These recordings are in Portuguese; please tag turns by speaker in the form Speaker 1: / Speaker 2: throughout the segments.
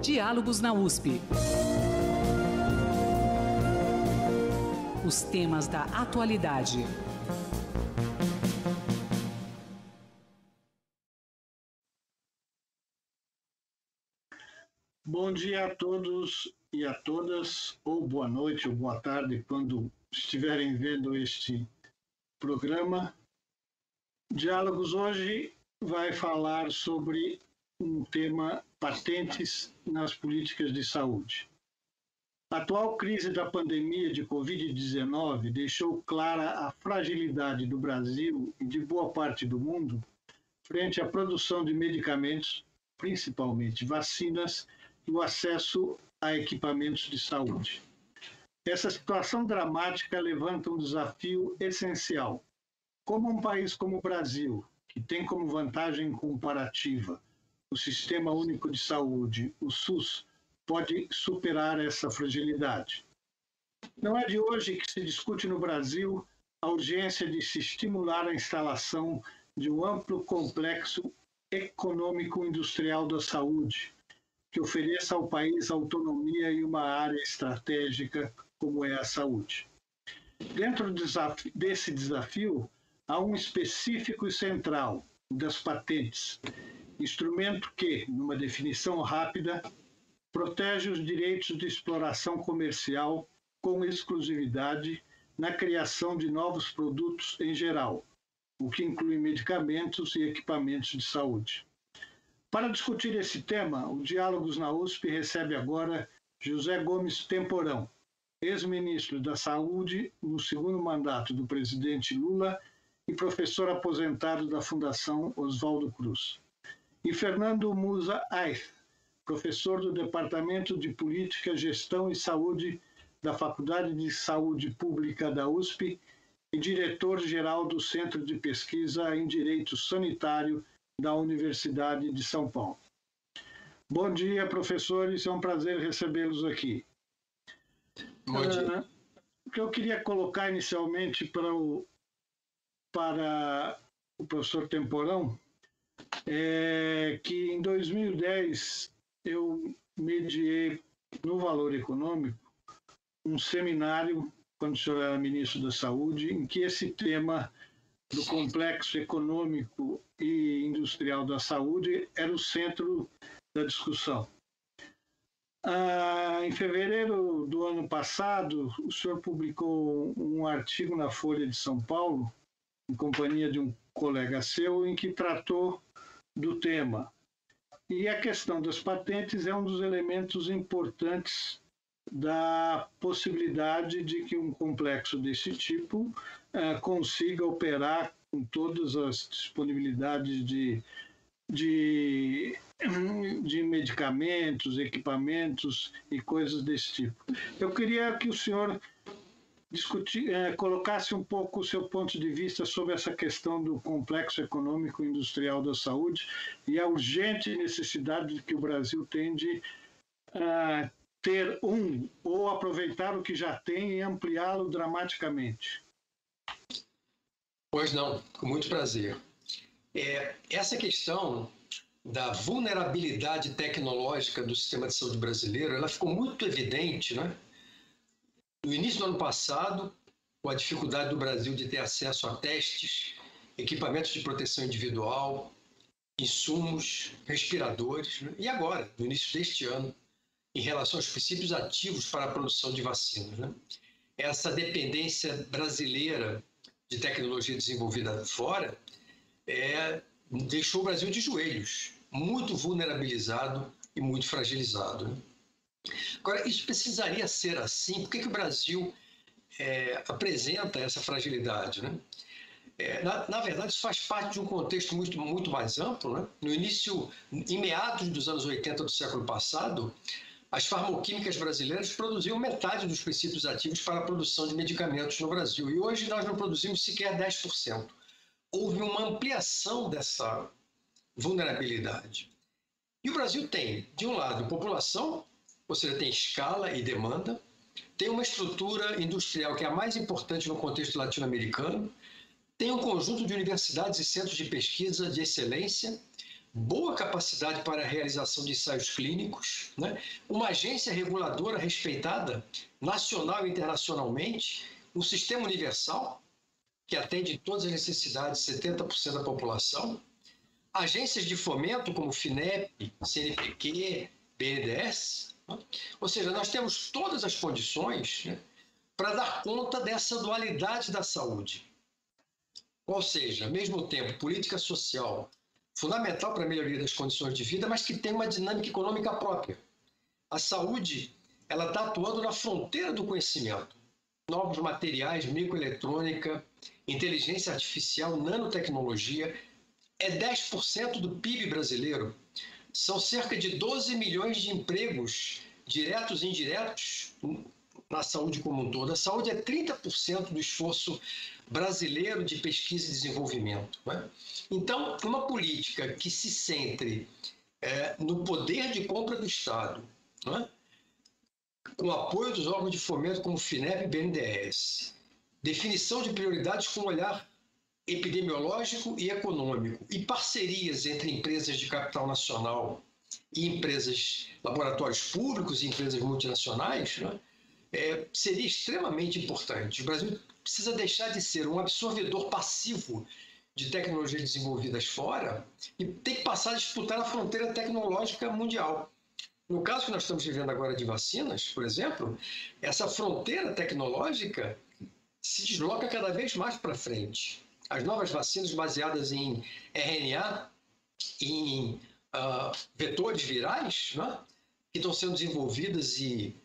Speaker 1: Diálogos na USP. Os temas da atualidade.
Speaker 2: Bom dia a todos e a todas, ou boa noite ou boa tarde, quando estiverem vendo este programa. Diálogos hoje vai falar sobre um tema: patentes nas políticas de saúde. A atual crise da pandemia de Covid-19 deixou clara a fragilidade do Brasil e de boa parte do mundo frente à produção de medicamentos, principalmente vacinas, e o acesso a equipamentos de saúde. Essa situação dramática levanta um desafio essencial. Como um país como o Brasil, que tem como vantagem comparativa o Sistema Único de Saúde, o SUS, pode superar essa fragilidade? Não é de hoje que se discute no Brasil a urgência de se estimular a instalação de um amplo complexo econômico-industrial da saúde, que ofereça ao país autonomia e uma área estratégica como é a saúde. Dentro desse desafio, há um específico e central, o das patentes, instrumento que, numa definição rápida, protege os direitos de exploração comercial com exclusividade na criação de novos produtos em geral, o que inclui medicamentos e equipamentos de saúde. Para discutir esse tema, o Diálogos na USP recebe agora José Gomes Temporão, ex-ministro da Saúde no segundo mandato do presidente Lula e professor aposentado da Fundação Oswaldo Cruz. E Fernando Musa Aith, professor do Departamento de Política, Gestão e Saúde da Faculdade de Saúde Pública da USP e diretor-geral do Centro de Pesquisa em Direito Sanitário da Universidade de São Paulo. Bom dia, professores, é um prazer recebê-los aqui.
Speaker 3: Bom dia.
Speaker 2: O que eu queria colocar inicialmente para o professor Temporão é que em 2010 eu mediei no Valor Econômico um seminário, quando o senhor era ministro da Saúde, em que esse tema do complexo econômico e industrial da saúde era o centro da discussão. Em fevereiro do ano passado, o senhor publicou um artigo na Folha de São Paulo, em companhia de um colega seu, em que tratou do tema. E a questão das patentes é um dos elementos importantes da possibilidade de que um complexo desse tipo consiga operar com todas as disponibilidades de medicamentos, equipamentos e coisas desse tipo. Eu queria que o senhor colocasse um pouco o seu ponto de vista sobre essa questão do complexo econômico e industrial da saúde e a urgente necessidade que o Brasil tem de ter ou aproveitar o que já tem e ampliá-lo dramaticamente.
Speaker 3: Pois não, com muito prazer. Essa questão da vulnerabilidade tecnológica do sistema de saúde brasileiro, ela ficou muito evidente, né? No início do ano passado, com a dificuldade do Brasil de ter acesso a testes, equipamentos de proteção individual, insumos, respiradores, né? E agora, no início deste ano, em relação aos princípios ativos para a produção de vacinas, né? Essa dependência brasileira de tecnologia desenvolvida fora deixou o Brasil de joelhos, muito vulnerabilizado e muito fragilizado, né? Agora, isso precisaria ser assim? Por que o Brasil apresenta essa fragilidade, né? Na verdade, isso faz parte de um contexto muito mais amplo, né? No início, em meados dos anos 80 do século passado, as farmacêuticas brasileiras produziam metade dos princípios ativos para a produção de medicamentos no Brasil. E hoje nós não produzimos sequer 10%. Houve uma ampliação dessa vulnerabilidade. E o Brasil tem, de um lado, população, ou seja, tem escala e demanda, tem uma estrutura industrial que é a mais importante no contexto latino-americano, tem um conjunto de universidades e centros de pesquisa de excelência, boa capacidade para a realização de ensaios clínicos, né? Uma agência reguladora respeitada nacional e internacionalmente, um sistema universal que atende todas as necessidades de 70% da população, agências de fomento como FINEP, CNPq, BNDES, né? Ou seja, nós temos todas as condições, né, para dar conta dessa dualidade da saúde. Ou seja, ao mesmo tempo, política social fundamental para a melhoria das condições de vida, mas que tem uma dinâmica econômica própria. A saúde, ela está atuando na fronteira do conhecimento. Novos materiais, microeletrônica, inteligência artificial, nanotecnologia, é 10% do PIB brasileiro. São cerca de 12 milhões de empregos, diretos e indiretos, na saúde como um todo. A saúde é 30% do esforço brasileiro de pesquisa e desenvolvimento, né? Então, uma política que se centre no poder de compra do Estado, né, com apoio dos órgãos de fomento como FINEP e BNDES, definição de prioridades com olhar epidemiológico e econômico, e parcerias entre empresas de capital nacional e empresas, laboratórios públicos e empresas multinacionais, né, seria extremamente importante. O Brasil precisa deixar de ser um absorvedor passivo de tecnologias desenvolvidas fora e tem que passar a disputar a fronteira tecnológica mundial. No caso que nós estamos vivendo agora de vacinas, por exemplo, essa fronteira tecnológica se desloca cada vez mais para frente. As novas vacinas baseadas em RNA, em vetores virais, né, que estão sendo desenvolvidas e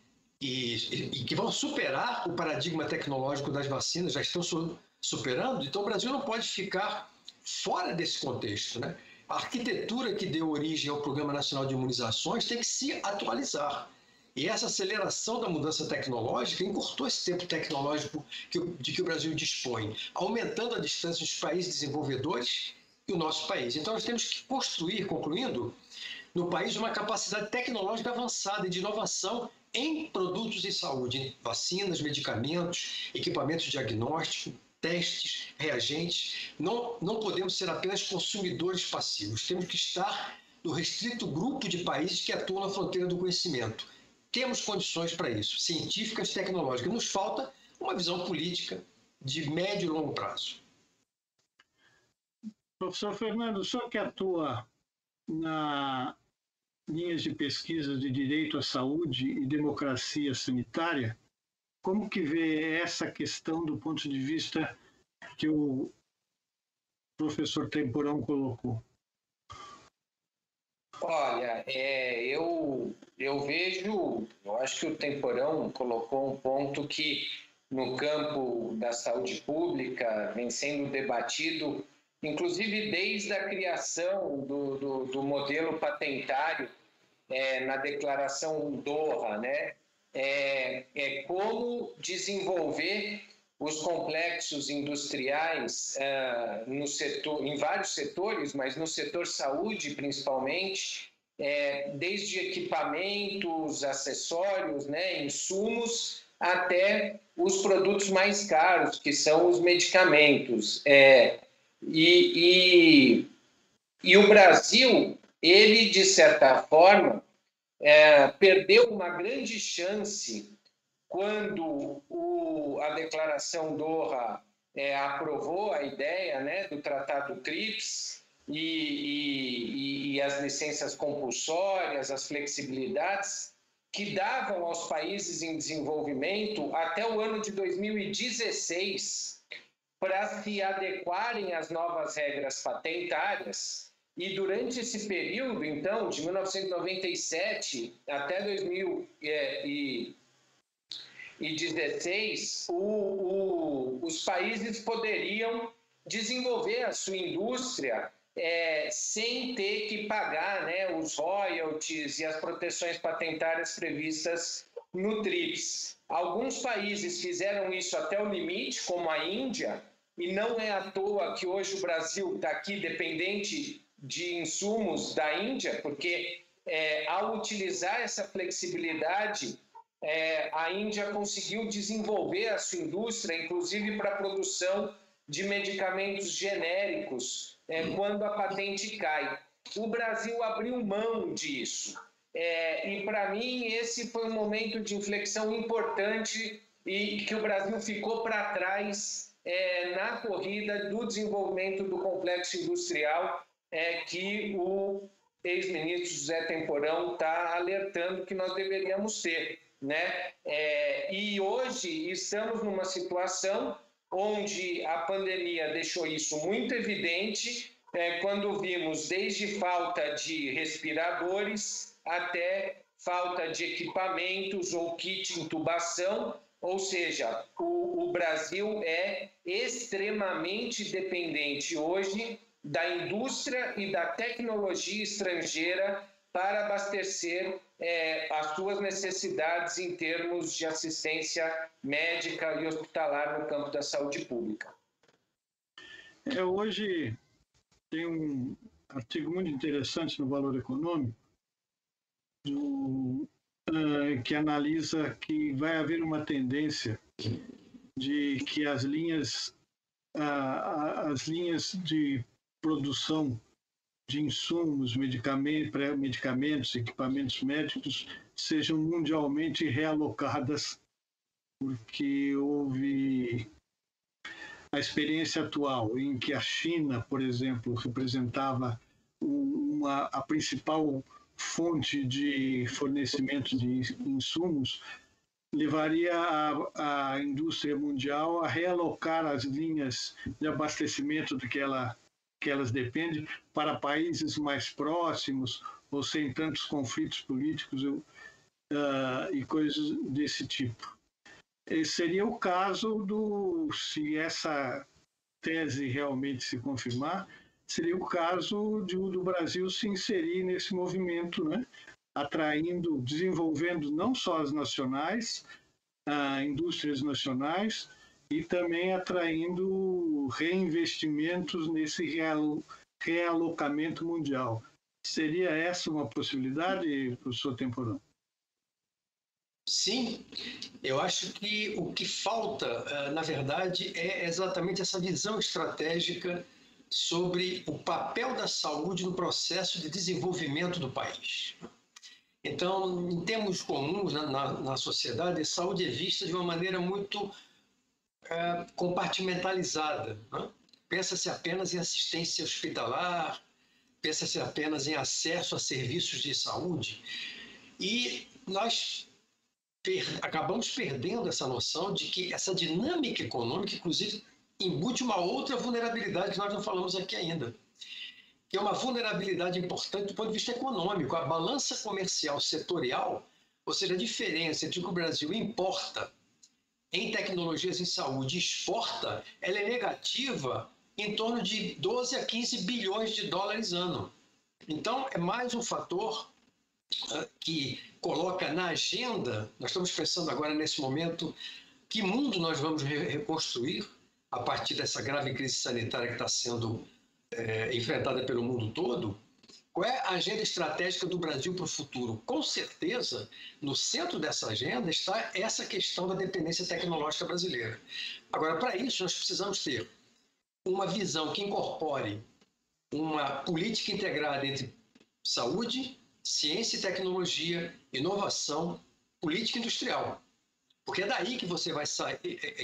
Speaker 3: que vão superar o paradigma tecnológico das vacinas, já estão superando, então o Brasil não pode ficar fora desse contexto, né? A arquitetura que deu origem ao Programa Nacional de Imunizações tem que se atualizar. E essa aceleração da mudança tecnológica encurtou esse tempo tecnológico de que o Brasil dispõe, aumentando a distância dos países desenvolvedores e o nosso país. Então nós temos que construir, concluindo, no país uma capacidade tecnológica avançada e de inovação em produtos de saúde, em vacinas, medicamentos, equipamentos de diagnóstico, testes, reagentes. Não podemos ser apenas consumidores passivos. Temos que estar no restrito grupo de países que atuam na fronteira do conhecimento. Temos condições para isso, científicas e tecnológicas. Nos falta uma visão política de médio e longo prazo.
Speaker 2: Professor Fernando, o senhor que atua na linhas de pesquisa de direito à saúde e democracia sanitária, como que vê essa questão do ponto de vista que o professor Temporão colocou?
Speaker 4: Olha, eu acho que o Temporão colocou um ponto que no campo da saúde pública vem sendo debatido, inclusive desde a criação do modelo patentário na declaração Doha, né? Como desenvolver os complexos industriais no setor, em vários setores, mas no setor saúde principalmente, desde equipamentos, acessórios, né, insumos, até os produtos mais caros, que são os medicamentos. E o Brasil, ele, de certa forma, perdeu uma grande chance quando a Declaração Doha aprovou a ideia, né, do Tratado TRIPS e as licenças compulsórias, as flexibilidades, que davam aos países em desenvolvimento até o ano de 2016 para se adequarem às novas regras patentárias. E durante esse período, então, de 1997 até 2016, os países poderiam desenvolver a sua indústria sem ter que pagar, né, os royalties e as proteções patentárias previstas no TRIPS. Alguns países fizeram isso até o limite, como a Índia, e não é à toa que hoje o Brasil está aqui dependente de insumos da Índia, porque ao utilizar essa flexibilidade, a Índia conseguiu desenvolver a sua indústria, inclusive para a produção de medicamentos genéricos, quando a patente cai. o Brasil abriu mão disso. E, para mim, esse foi um momento de inflexão importante e que o Brasil ficou para trás na corrida do desenvolvimento do complexo industrial que o ex-ministro José Temporão está alertando que nós deveríamos ter, né? E hoje estamos numa situação onde a pandemia deixou isso muito evidente, quando vimos desde falta de respiradores até falta de equipamentos ou kit intubação, ou seja, o Brasil é extremamente dependente hoje da indústria e da tecnologia estrangeira para abastecer as suas necessidades em termos de assistência médica e hospitalar no campo da saúde pública.
Speaker 2: Hoje tem um artigo muito interessante no Valor Econômico que analisa que vai haver uma tendência de que as linhas de produção de insumos, medicamentos, equipamentos médicos sejam mundialmente realocadas, porque houve a experiência atual em que a China, por exemplo, representava a principal fonte de fornecimento de insumos, levaria a indústria mundial a realocar as linhas de abastecimento do que elas dependem para países mais próximos ou sem tantos conflitos políticos e coisas desse tipo. Esse seria o caso se essa tese realmente se confirmar, seria o caso do Brasil se inserir nesse movimento, né? Desenvolvendo não só as nacionais, indústrias nacionais, e também atraindo reinvestimentos nesse realocamento mundial. Seria essa uma possibilidade, professor Temporão?
Speaker 3: Sim, eu acho que o que falta, na verdade, é exatamente essa visão estratégica sobre o papel da saúde no processo de desenvolvimento do país. Então, em termos comuns na sociedade, a saúde é vista de uma maneira muito compartimentalizada, né? Pensa-se apenas em assistência hospitalar, pensa-se apenas em acesso a serviços de saúde, e nós acabamos perdendo essa noção de que essa dinâmica econômica, inclusive, embute uma outra vulnerabilidade que nós não falamos aqui ainda, que é uma vulnerabilidade importante do ponto de vista econômico. A balança comercial setorial, ou seja, a diferença entre o que o Brasil importa em tecnologias em saúde e exporta, ela é negativa em torno de 12 a 15 bilhões de dólares ano. Então, é mais um fator que coloca na agenda. Nós estamos pensando agora, nesse momento, que mundo nós vamos reconstruir a partir dessa grave crise sanitária que está sendo enfrentada pelo mundo todo. Qual é a agenda estratégica do Brasil para o futuro? Com certeza, no centro dessa agenda está essa questão da dependência tecnológica brasileira. Agora, para isso, nós precisamos ter uma visão que incorpore uma política integrada entre saúde, ciência e tecnologia, inovação, política industrial. Porque é daí que você vai sair,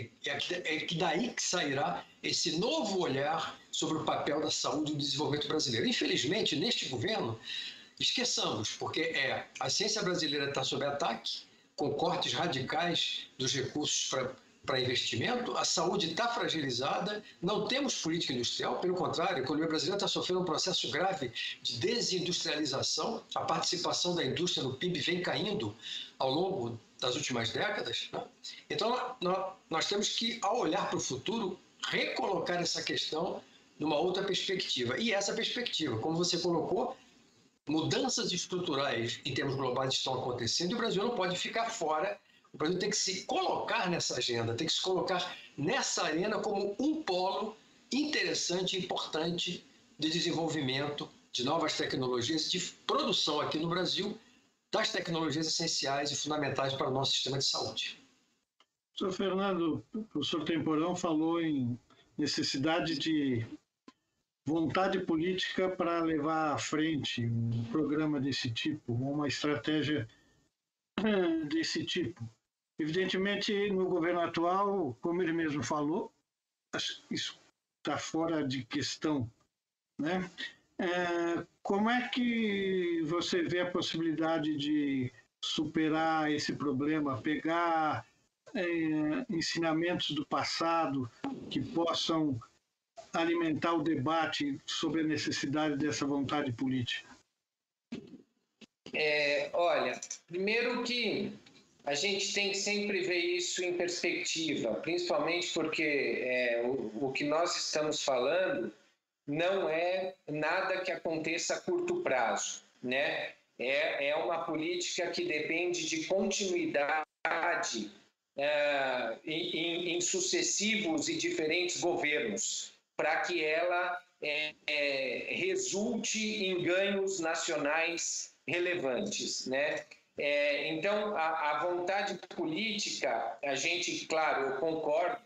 Speaker 3: daí que sairá esse novo olhar sobre o papel da saúde no desenvolvimento brasileiro. Infelizmente, neste governo, esqueçamos, porque a ciência brasileira está sob ataque, com cortes radicais dos recursos para investimento, a saúde está fragilizada, não temos política industrial, pelo contrário, a economia brasileira está sofrendo um processo grave de desindustrialização, a participação da indústria no PIB vem caindo ao longo das últimas décadas, né? Então, nós temos que, ao olhar para o futuro, recolocar essa questão numa outra perspectiva. E essa perspectiva, como você colocou, mudanças estruturais em termos globais estão acontecendo e o Brasil não pode ficar fora. O Brasil tem que se colocar nessa agenda, tem que se colocar nessa arena como um polo interessante e importante de desenvolvimento de novas tecnologias, de produção aqui no Brasil das tecnologias essenciais e fundamentais para o nosso sistema de saúde.
Speaker 2: Professor Fernando, o professor Temporão falou em necessidade de vontade política para levar à frente um programa desse tipo, uma estratégia desse tipo. Evidentemente, no governo atual, como ele mesmo falou, isso está fora de questão, né? Como é que você vê a possibilidade de superar esse problema, pegar ensinamentos do passado que possam alimentar o debate sobre a necessidade dessa vontade política?
Speaker 4: Olha, primeiro que a gente tem que sempre ver isso em perspectiva, principalmente porque o que nós estamos falando não é nada que aconteça a curto prazo, né? É uma política que depende de continuidade em sucessivos e diferentes governos, para que ela resulte em ganhos nacionais relevantes, né? Então, a vontade política, a gente, claro, eu concordo,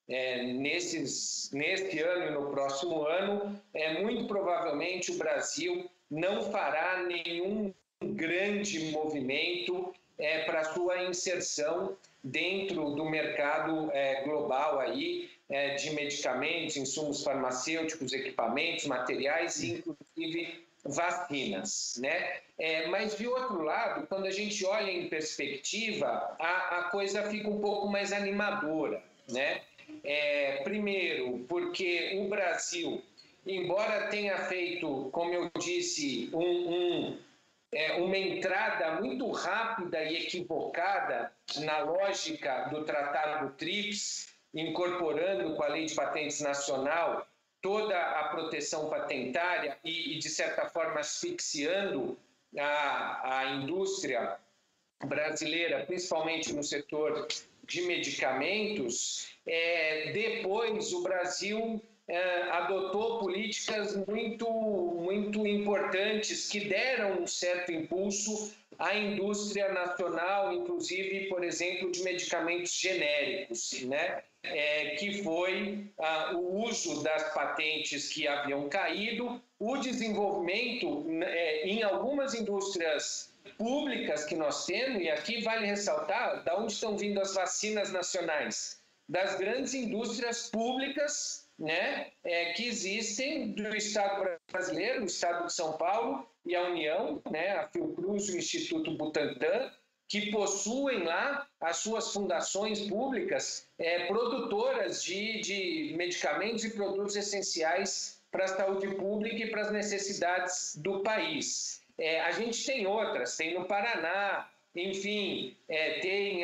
Speaker 4: neste ano e no próximo ano, muito provavelmente o Brasil não fará nenhum grande movimento para sua inserção dentro do mercado global aí, de medicamentos, insumos farmacêuticos, equipamentos, materiais e, inclusive, vacinas, né? Mas, de outro lado, quando a gente olha em perspectiva, a coisa fica um pouco mais animadora, né? Primeiro, porque o Brasil, embora tenha feito, como eu disse, uma entrada muito rápida e equivocada na lógica do Tratado TRIPS, incorporando com a Lei de Patentes Nacional toda a proteção patentária e de certa forma, asfixiando a indústria brasileira, principalmente no setor de medicamentos, depois o Brasil adotou políticas muito importantes que deram um certo impulso à indústria nacional, inclusive, por exemplo, de medicamentos genéricos, né? Que foi o uso das patentes que haviam caído, o desenvolvimento em algumas indústrias públicas que nós temos, e aqui vale ressaltar de onde estão vindo as vacinas nacionais, das grandes indústrias públicas, né, que existem do Estado brasileiro, o Estado de São Paulo e a União, né, a Fiocruz e o Instituto Butantan, que possuem lá as suas fundações públicas produtoras de medicamentos e produtos essenciais para a saúde pública e para as necessidades do país. A gente tem outras, tem no Paraná, enfim, tem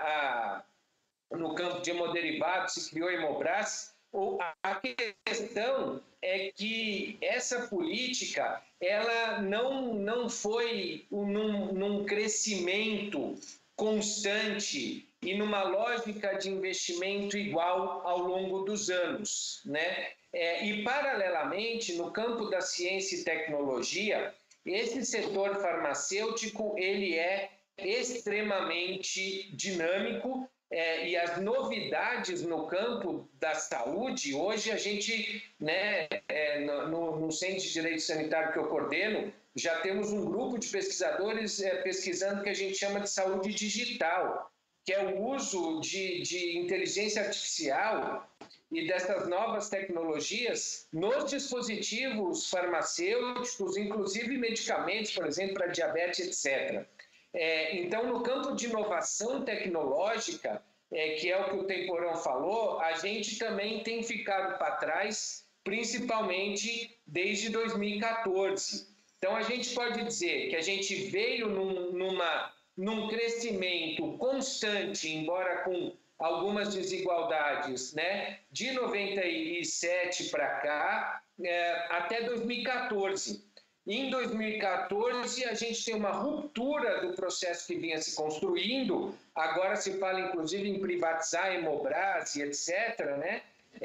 Speaker 4: no campo de hemoderivados se criou a Hemobras. A questão é que essa política ela não foi num crescimento constante e numa lógica de investimento igual ao longo dos anos, né? E, paralelamente, no campo da ciência e tecnologia, esse setor farmacêutico ele é extremamente dinâmico, e as novidades no campo da saúde, hoje a gente, né, no Centro de Direito Sanitário que eu coordeno, já temos um grupo de pesquisadores pesquisando o que a gente chama de saúde digital, que é o uso de inteligência artificial e dessas novas tecnologias nos dispositivos farmacêuticos, inclusive medicamentos, por exemplo, para diabetes, etc. Então, no campo de inovação tecnológica, que é o que o Temporão falou, a gente também tem ficado para trás, principalmente desde 2014. Então, a gente pode dizer que a gente veio num crescimento constante, embora com algumas desigualdades, né, de 97 para cá, até 2014. Em 2014, a gente tem uma ruptura do processo que vinha se construindo, agora se fala inclusive em privatizar a Hemobras e etc., né?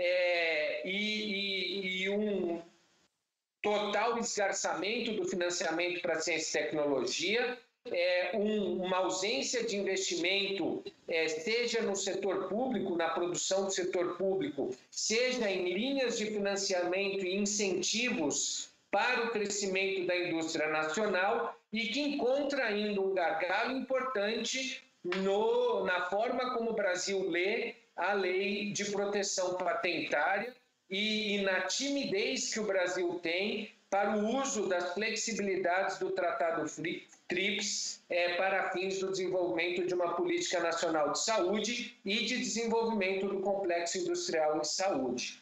Speaker 4: E um total esgarçamento do financiamento para ciência e tecnologia, uma ausência de investimento, seja no setor público, na produção do setor público, seja em linhas de financiamento e incentivos para o crescimento da indústria nacional e que encontra ainda um gargalo importante na forma como o Brasil lê a lei de proteção patentária e na timidez que o Brasil tem para o uso das flexibilidades do Tratado TRIPS para fins do desenvolvimento de uma política nacional de saúde e de desenvolvimento do complexo industrial de saúde.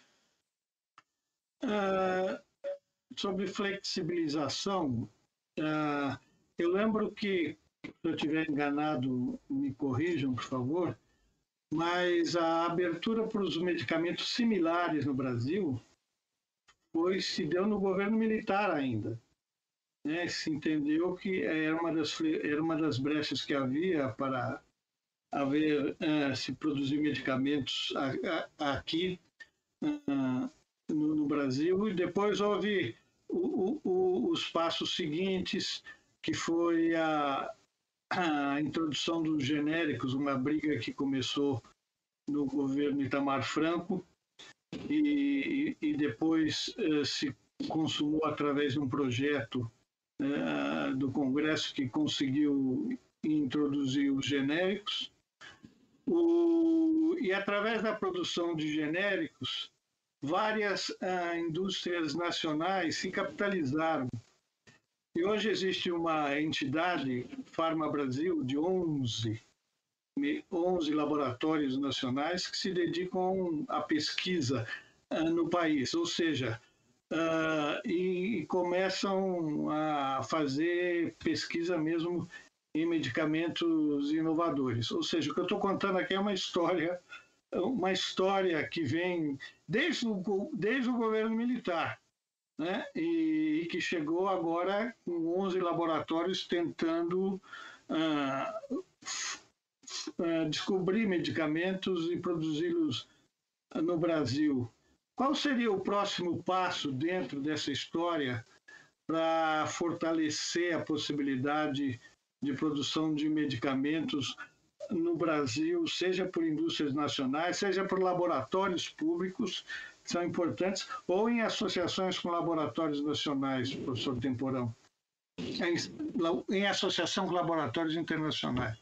Speaker 2: Sobre flexibilização, eu lembro que, se eu estiver enganado, me corrijam, por favor, mas a abertura para os medicamentos similares no Brasil se deu no governo militar ainda. Se entendeu que era uma das brechas que havia para se produzir medicamentos aqui no Brasil, e depois houve os passos seguintes, que foi a introdução dos genéricos, uma briga que começou no governo Itamar Franco e depois se consumou através de um projeto do Congresso que conseguiu introduzir os genéricos. E através da produção de genéricos, várias indústrias nacionais se capitalizaram. E hoje existe uma entidade, Farma Brasil, de 11 laboratórios nacionais que se dedicam à pesquisa no país, ou seja, e começam a fazer pesquisa mesmo em medicamentos inovadores. Ou seja, o que eu estou contando aqui é uma história que vem desde o governo militar, né? E que chegou agora com 11 laboratórios tentando descobrir medicamentos e produzi-los no Brasil. Qual seria o próximo passo dentro dessa história para fortalecer a possibilidade de produção de medicamentos no Brasil, seja por indústrias nacionais, seja por laboratórios públicos, que são importantes, ou em associações com laboratórios nacionais, professor Temporão? Em associação com laboratórios internacionais.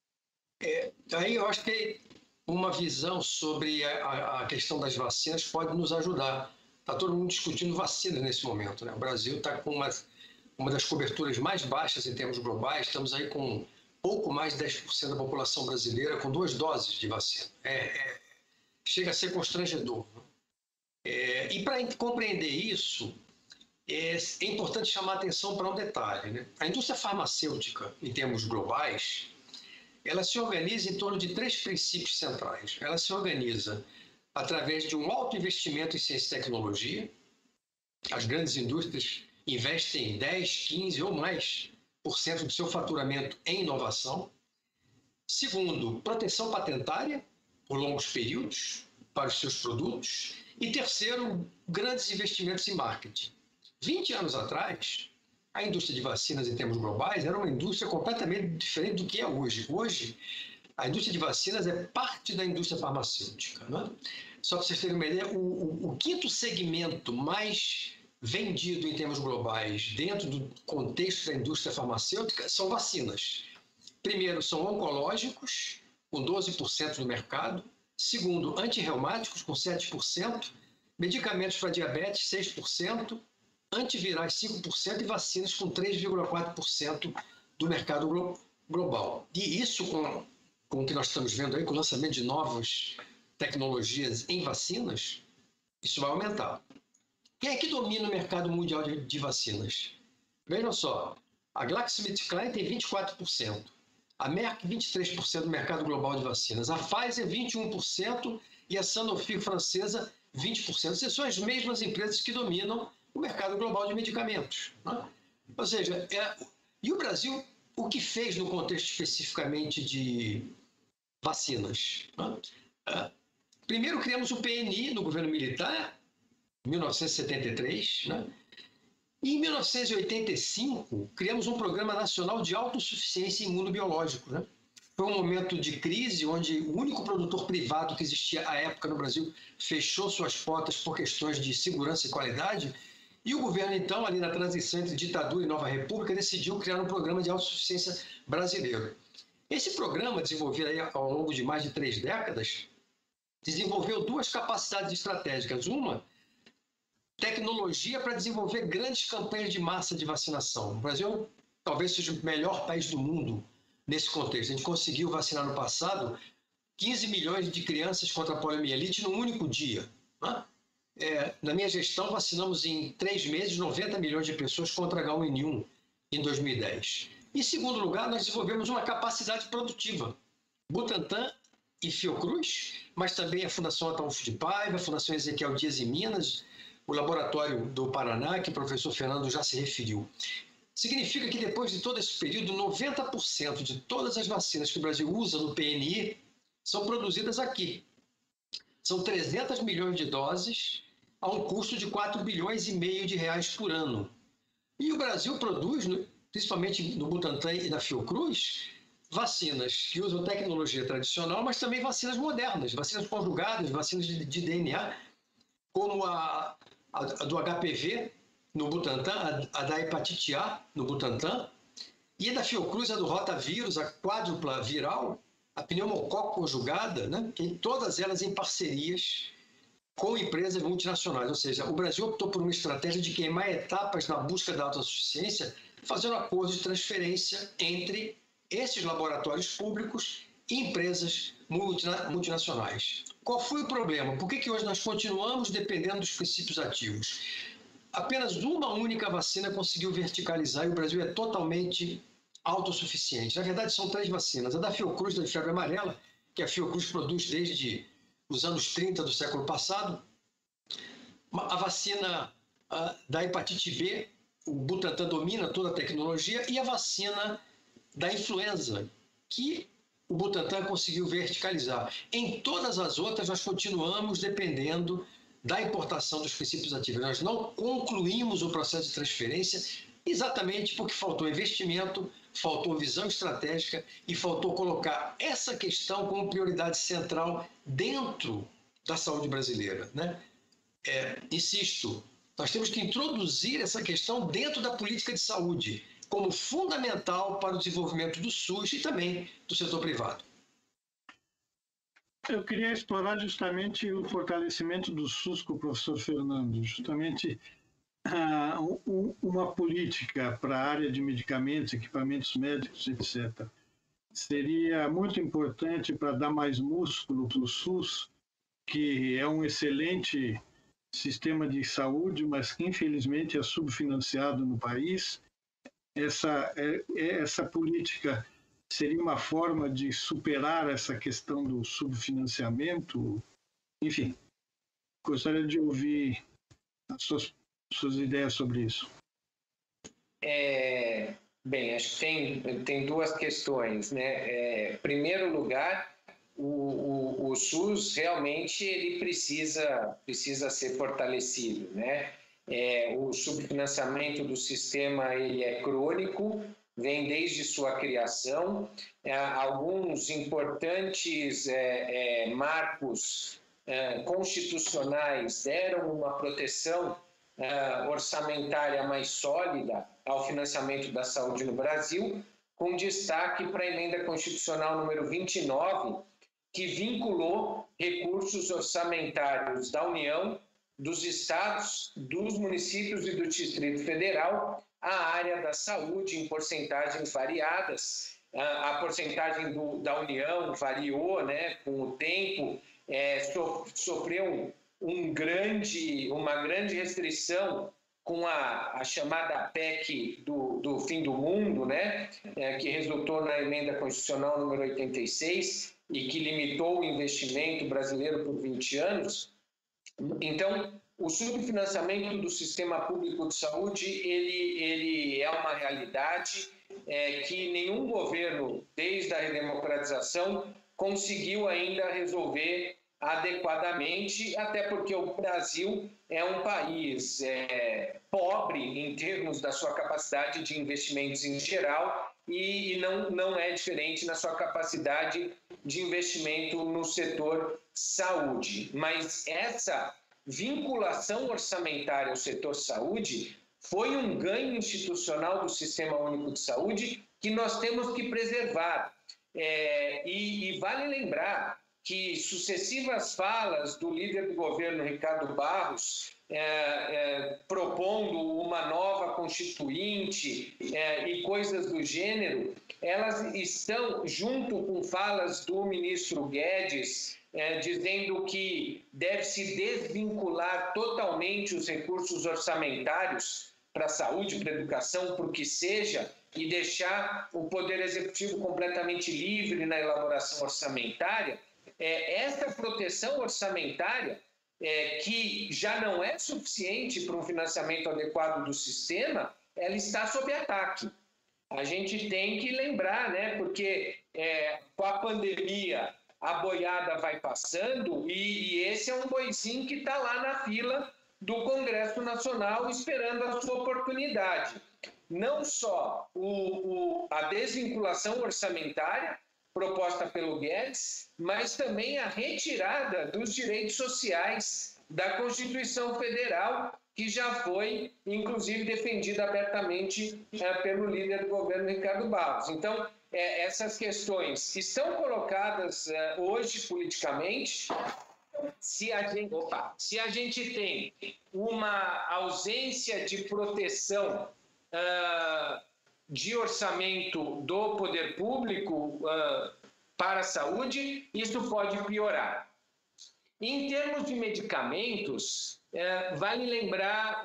Speaker 3: Aí eu acho que uma visão sobre a questão das vacinas pode nos ajudar. Está todo mundo discutindo vacinas nesse momento, né? O Brasil está com uma das coberturas mais baixas em termos globais. Estamos aí com pouco mais de 10% da população brasileira com 2 doses de vacina. Chega a ser constrangedor. E para compreender isso, é importante chamar a atenção para um detalhe, né? A indústria farmacêutica, em termos globais, ela se organiza em torno de 3 princípios centrais. Ela se organiza através de um alto investimento em ciência e tecnologia. As grandes indústrias investem 10, 15 ou mais % do seu faturamento em inovação. Segundo, proteção patentária por longos períodos para os seus produtos. E terceiro, grandes investimentos em marketing. 20 anos atrás, a indústria de vacinas em termos globais era uma indústria completamente diferente do que é hoje. Hoje, a indústria de vacinas é parte da indústria farmacêutica, né? Só para vocês terem uma ideia, o 5º segmento mais vendido em termos globais dentro do contexto da indústria farmacêutica são vacinas. Primeiro, são oncológicos, com 12% do mercado. Segundo, antirreumáticos, com 7%. Medicamentos para diabetes, 6%. Antivirais, 5%. E vacinas, com 3,4% do mercado global. E isso, com o que nós estamos vendo aí, com o lançamento de novas tecnologias em vacinas, isso vai aumentar. Quem é que domina o mercado mundial de vacinas? Vejam só, a GlaxoSmithKline tem 24%, a Merck 23% do mercado global de vacinas, a Pfizer 21% e a Sanofi francesa 20%. Essas são as mesmas empresas que dominam o mercado global de medicamentos, né? Ou seja, e o Brasil, o que fez no contexto especificamente de vacinas, né? Primeiro criamos o PNI no governo militar, 1973, né? E em 1985, criamos um Programa Nacional de Autossuficiência Imunobiológico, né? Foi um momento de crise onde o único produtor privado que existia à época no Brasil fechou suas portas por questões de segurança e qualidade, e o governo, então, ali na transição entre ditadura e nova república, decidiu criar um programa de autossuficiência brasileiro. Esse programa, desenvolvido aí ao longo de mais de 3 décadas, desenvolveu 2 capacidades estratégicas. Uma, tecnologia para desenvolver grandes campanhas de massa de vacinação. O Brasil talvez seja o melhor país do mundo nesse contexto. A gente conseguiu vacinar no passado 15 milhões de crianças contra a poliomielite num único dia, né? Na minha gestão, vacinamos em 3 meses 90 milhões de pessoas contra H1N1 em 2010. Em segundo lugar, nós desenvolvemos uma capacidade produtiva. Butantan e Fiocruz, mas também a Fundação Ataúfo de Paiva, a Fundação Ezequiel Dias em Minas, o Laboratório do Paraná, que o professor Fernando já se referiu. Significa que depois de todo esse período, 90% de todas as vacinas que o Brasil usa no PNI são produzidas aqui. São 300 milhões de doses a um custo de 4,5 bilhões de reais por ano. E o Brasil produz, principalmente no Butantan e na Fiocruz, vacinas que usam tecnologia tradicional, mas também vacinas modernas, vacinas conjugadas, vacinas de DNA, como a do HPV no Butantan, a da hepatite A no Butantan, e a da Fiocruz, a do rotavírus, a quádrupla viral, a pneumococo conjugada, né? Que todas elas em parcerias com empresas multinacionais. Ou seja, o Brasil optou por uma estratégia de queimar etapas na busca da autossuficiência, fazendo acordos de transferência entre esses laboratórios públicos e empresas multinacionais. Qual foi o problema? Por que hoje nós continuamos dependendo dos princípios ativos? Apenas uma única vacina conseguiu verticalizar e o Brasil é totalmente autossuficiente. Na verdade, são 3 vacinas. A da Fiocruz, da febre amarela, que a Fiocruz produz desde os anos 30 do século passado. A vacina da hepatite B, o Butantan domina toda a tecnologia, e a vacina da influenza, que o Butantan conseguiu verticalizar. Em todas as outras, nós continuamos dependendo da importação dos princípios ativos. Nós não concluímos o processo de transferência exatamente porque faltou investimento, faltou visão estratégica e faltou colocar essa questão como prioridade central dentro da saúde brasileira, né? Insisto, nós temos que introduzir essa questão dentro da política de saúde como fundamental para o desenvolvimento do SUS e também do setor privado.
Speaker 2: Eu queria explorar justamente o fortalecimento do SUS com o professor Fernando, justamente uma política para a área de medicamentos, equipamentos médicos, etc. Seria muito importante para dar mais músculo para o SUS, que é um excelente sistema de saúde, mas que infelizmente é subfinanciado no país. Essa política seria uma forma de superar essa questão do subfinanciamento? Enfim, gostaria de ouvir as suas ideias sobre isso.
Speaker 4: Bem, acho que tem 2 questões, né? Em primeiro lugar, o SUS realmente ele precisa ser fortalecido, né? O subfinanciamento do sistema ele é crônico, vem desde sua criação. Alguns importantes marcos constitucionais deram uma proteção orçamentária mais sólida ao financiamento da saúde no Brasil, com destaque para a emenda constitucional número 29, que vinculou recursos orçamentários da União, dos estados, dos municípios e do Distrito Federal à área da saúde em porcentagens variadas. A porcentagem da União variou, né, com o tempo, sofreu uma grande restrição com a chamada PEC do fim do mundo, né, que resultou na emenda constitucional número 86 e que limitou o investimento brasileiro por 20 anos. Então, o subfinanciamento do sistema público de saúde ele é uma realidade que nenhum governo, desde a redemocratização, conseguiu ainda resolver adequadamente, até porque o Brasil é um país pobre em termos da sua capacidade de investimentos em geral e não é diferente na sua capacidade de investimento no setor saúde. Mas essa vinculação orçamentária ao setor saúde foi um ganho institucional do Sistema Único de Saúde que nós temos que preservar. E vale lembrar que sucessivas falas do líder do governo, Ricardo Barros, propondo uma nova constituinte e coisas do gênero, elas estão junto com falas do ministro Guedes, dizendo que deve-se desvincular totalmente os recursos orçamentários para a saúde, para a educação, para o que seja, e deixar o Poder Executivo completamente livre na elaboração orçamentária. Essa proteção orçamentária, que já não é suficiente para um financiamento adequado do sistema, ela está sob ataque. A gente tem que lembrar, né? Porque com a pandemia a boiada vai passando e esse é um boizinho que está lá na fila do Congresso Nacional esperando a sua oportunidade. Não só a desvinculação orçamentária proposta pelo Guedes, mas também a retirada dos direitos sociais da Constituição Federal, que já foi, inclusive, defendida abertamente pelo líder do governo, Ricardo Barros. Então, essas questões estão colocadas hoje politicamente. Se a gente tem uma ausência de proteção de orçamento do poder público para a saúde, isso pode piorar. Em termos de medicamentos, vale lembrar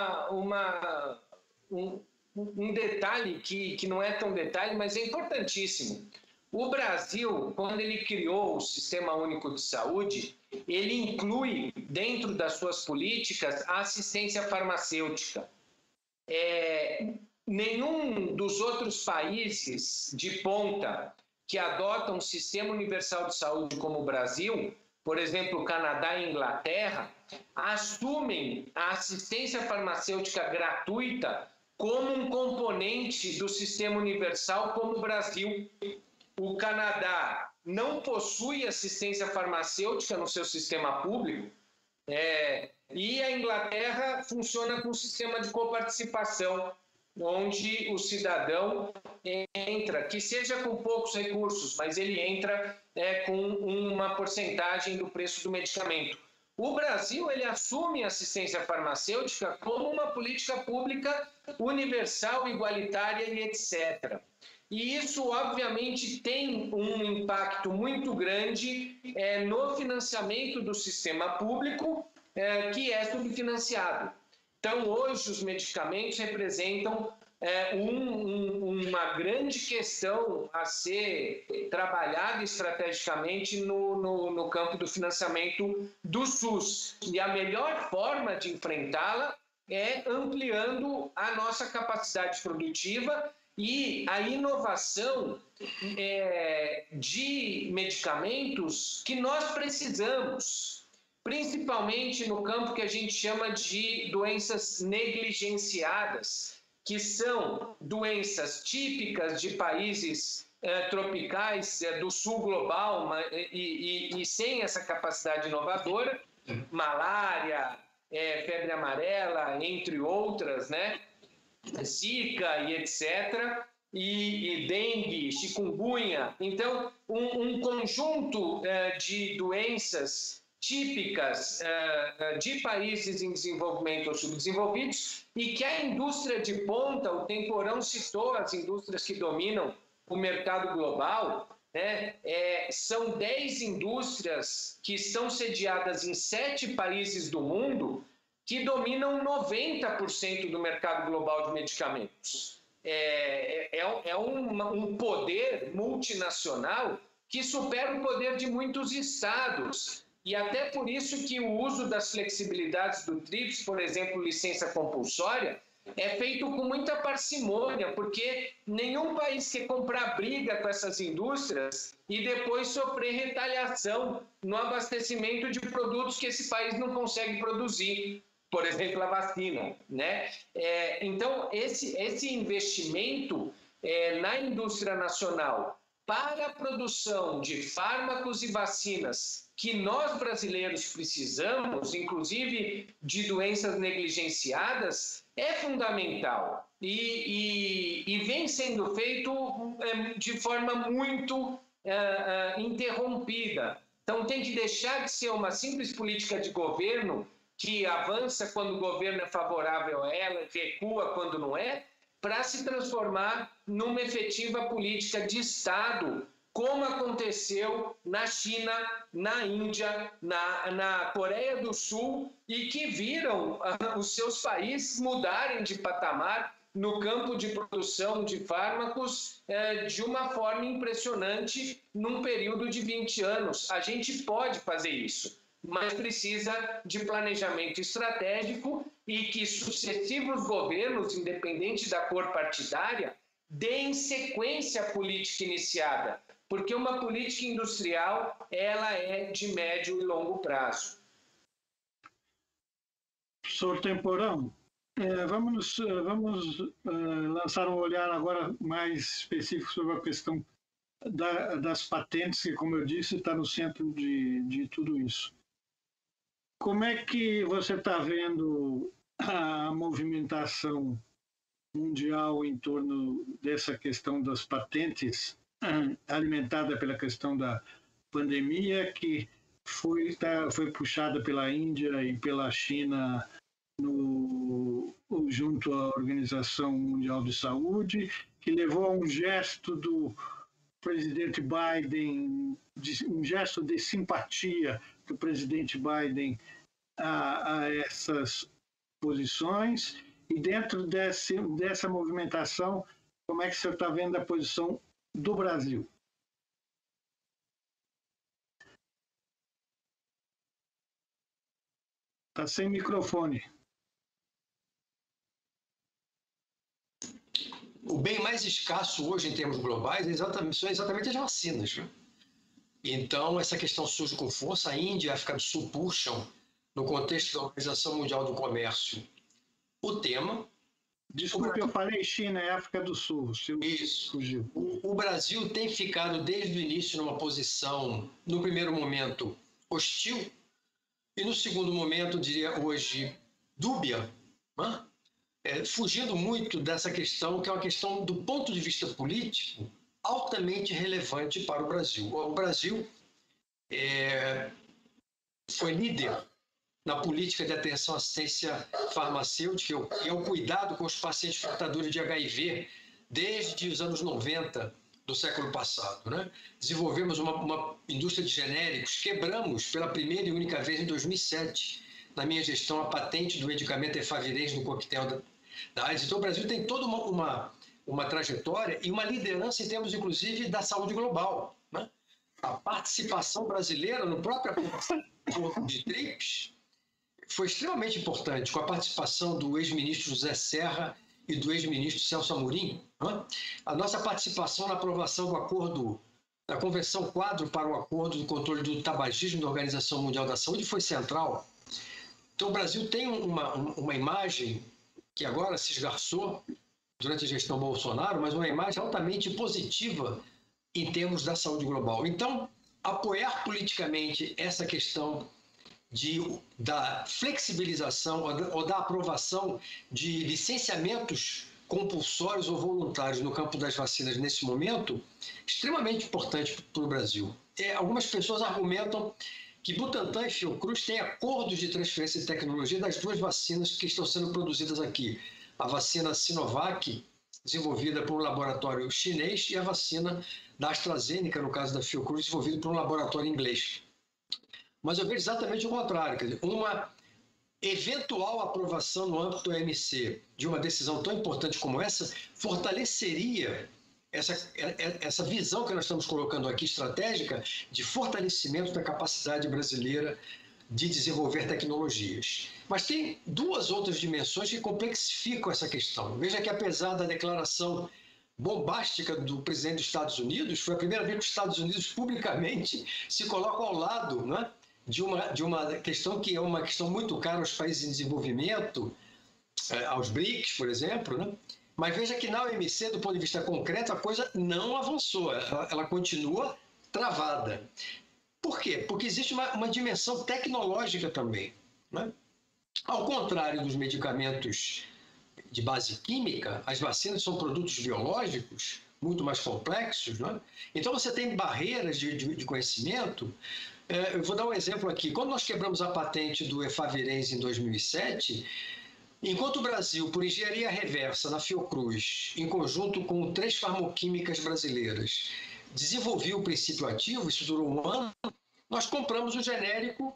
Speaker 4: um detalhe que não é tão detalhe, mas é importantíssimo. O Brasil, quando ele criou o Sistema Único de Saúde, ele inclui dentro das suas políticas a assistência farmacêutica. Nenhum dos outros países de ponta que adotam um sistema universal de saúde como o Brasil, por exemplo, Canadá e Inglaterra, assumem a assistência farmacêutica gratuita como um componente do sistema universal como o Brasil. O Canadá não possui assistência farmacêutica no seu sistema público, e a Inglaterra funciona com um sistema de coparticipação, onde o cidadão entra, que seja com poucos recursos, mas ele entra com uma porcentagem do preço do medicamento. O Brasil, ele assume a assistência farmacêutica como uma política pública universal, igualitária e etc. E isso, obviamente, tem um impacto muito grande no financiamento do sistema público, que é subfinanciado. Então, hoje, os medicamentos representam uma grande questão a ser trabalhada estrategicamente no campo do financiamento do SUS. E a melhor forma de enfrentá-la é ampliando a nossa capacidade produtiva e a inovação de medicamentos que nós precisamos, principalmente no campo que a gente chama de doenças negligenciadas, que são doenças típicas de países tropicais do sul global e sem essa capacidade inovadora, malária, febre amarela, entre outras, né? Zika e etc., e dengue, chikungunya. Então, um conjunto de doenças típicas de países em desenvolvimento ou subdesenvolvidos e que a indústria de ponta, o Temporão citou as indústrias que dominam o mercado global, né? São 10 indústrias que estão sediadas em 7 países do mundo que dominam 90% do mercado global de medicamentos. Um poder multinacional que supera o poder de muitos estados. E até por isso que o uso das flexibilidades do TRIPS, por exemplo, licença compulsória, é feito com muita parcimônia, porque nenhum país quer comprar briga com essas indústrias e depois sofrer retaliação no abastecimento de produtos que esse país não consegue produzir. Por exemplo, a vacina, né? Então, esse investimento na indústria nacional para a produção de fármacos e vacinas que nós brasileiros precisamos, inclusive de doenças negligenciadas, é fundamental e vem sendo feito de forma muito interrompida. Então, tem que deixar de ser uma simples política de governo que avança quando o governo é favorável a ela, recua quando não é, para se transformar numa efetiva política de Estado, como aconteceu na China, na Índia, na Coreia do Sul, e que viram os seus países mudarem de patamar no campo de produção de fármacos de uma forma impressionante num período de 20 anos. A gente pode fazer isso, mas precisa de planejamento estratégico e que sucessivos governos, independente da cor partidária, deem sequência à política iniciada, porque uma política industrial ela é de médio e longo prazo.
Speaker 2: Professor Temporão, vamos lançar um olhar agora mais específico sobre a questão das patentes, que, como eu disse, está no centro de tudo isso. Como é que você está vendo a movimentação mundial em torno dessa questão das patentes, alimentada pela questão da pandemia, que foi puxada pela Índia e pela China junto à Organização Mundial de Saúde, que levou a um gesto do presidente Biden, um gesto de simpatia do presidente Biden a essas posições. E dentro dessa movimentação, como é que você está vendo a posição do Brasil? Está sem microfone.
Speaker 3: O bem mais escasso hoje, em termos globais, são exatamente as vacinas. Né? Então, essa questão surge com força. A Índia e a África do Sul puxam, no contexto da Organização Mundial do Comércio, o tema.
Speaker 2: Desculpe, eu falei China e África do Sul.
Speaker 3: Isso. O Brasil tem ficado desde o início numa posição, no primeiro momento, hostil, e no segundo momento, diria hoje, dúbia, né? Fugindo muito dessa questão, que é uma questão, do ponto de vista político, altamente relevante para o Brasil. O Brasil foi líder na política de atenção à assistência farmacêutica e ao cuidado com os pacientes portadores de HIV desde os anos 90 do século passado. Né? Desenvolvemos uma indústria de genéricos, quebramos pela primeira e única vez em 2007, na minha gestão, a patente do medicamento Efavirenz no coquetel da AIDS. Então, o Brasil tem toda uma trajetória e uma liderança em termos, inclusive, da saúde global. Né? A participação brasileira no próprio acordo de TRIPS foi extremamente importante, com a participação do ex-ministro José Serra e do ex-ministro Celso Amorim. Né? A nossa participação na aprovação do acordo, da Convenção Quadro para o Acordo de Controle do Tabagismo da Organização Mundial da Saúde foi central. Então, o Brasil tem uma imagem que agora se esgarçou durante a gestão Bolsonaro, mas uma imagem altamente positiva em termos da saúde global. Então, apoiar politicamente essa questão da flexibilização ou da aprovação de licenciamentos compulsórios ou voluntários no campo das vacinas nesse momento, extremamente importante para o Brasil. Algumas pessoas argumentam que Butantan e Fiocruz têm acordos de transferência de tecnologia das duas vacinas que estão sendo produzidas aqui. A vacina Sinovac, desenvolvida por um laboratório chinês, e a vacina da AstraZeneca, no caso da Fiocruz, desenvolvida por um laboratório inglês. Mas eu vejo exatamente o contrário. Quer dizer, uma eventual aprovação no âmbito do OMC de uma decisão tão importante como essa fortaleceria essa visão que nós estamos colocando aqui, estratégica, de fortalecimento da capacidade brasileira de desenvolver tecnologias. Mas tem duas outras dimensões que complexificam essa questão. Veja que, apesar da declaração bombástica do presidente dos Estados Unidos, foi a primeira vez que os Estados Unidos publicamente se colocam ao lado, né, de uma questão que é uma questão muito cara aos países em desenvolvimento, aos BRICS, por exemplo, né? Mas veja que na OMC, do ponto de vista concreto, a coisa não avançou, ela continua travada. Por quê? Porque existe uma dimensão tecnológica também, né? Ao contrário dos medicamentos de base química, as vacinas são produtos biológicos muito mais complexos, né? Então você tem barreiras de conhecimento. Eu vou dar um exemplo aqui. Quando nós quebramos a patente do Efavirenz em 2007, enquanto o Brasil, por engenharia reversa na Fiocruz, em conjunto com 3 farmoquímicas brasileiras, desenvolvia o princípio ativo, isso durou 1 ano, nós compramos o genérico